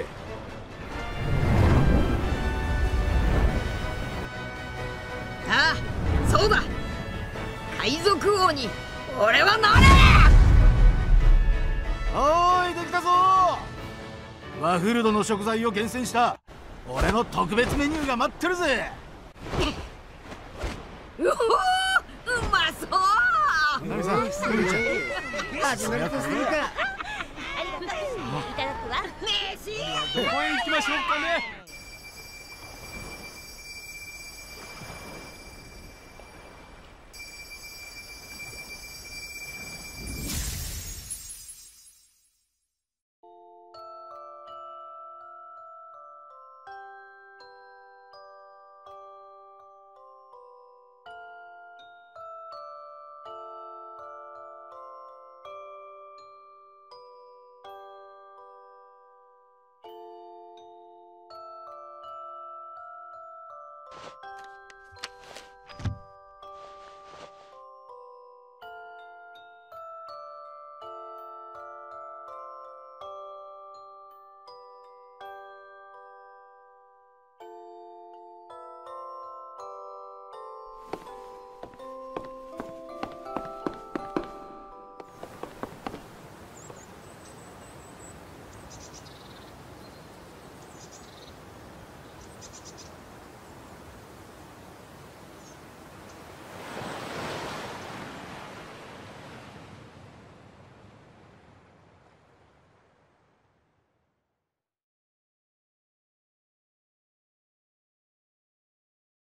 S1: ああ、そうだ。海賊王に俺はなれ。
S7: おーい、できたぞ。ワフルドの食材を厳選した俺の特別メニューが待ってるぜ。
S1: うおー、うまそう。
S7: ナミさん、
S1: 始めるとするか。
S16: ありがとう。いただくわ。
S9: どこへ行きましょうかね。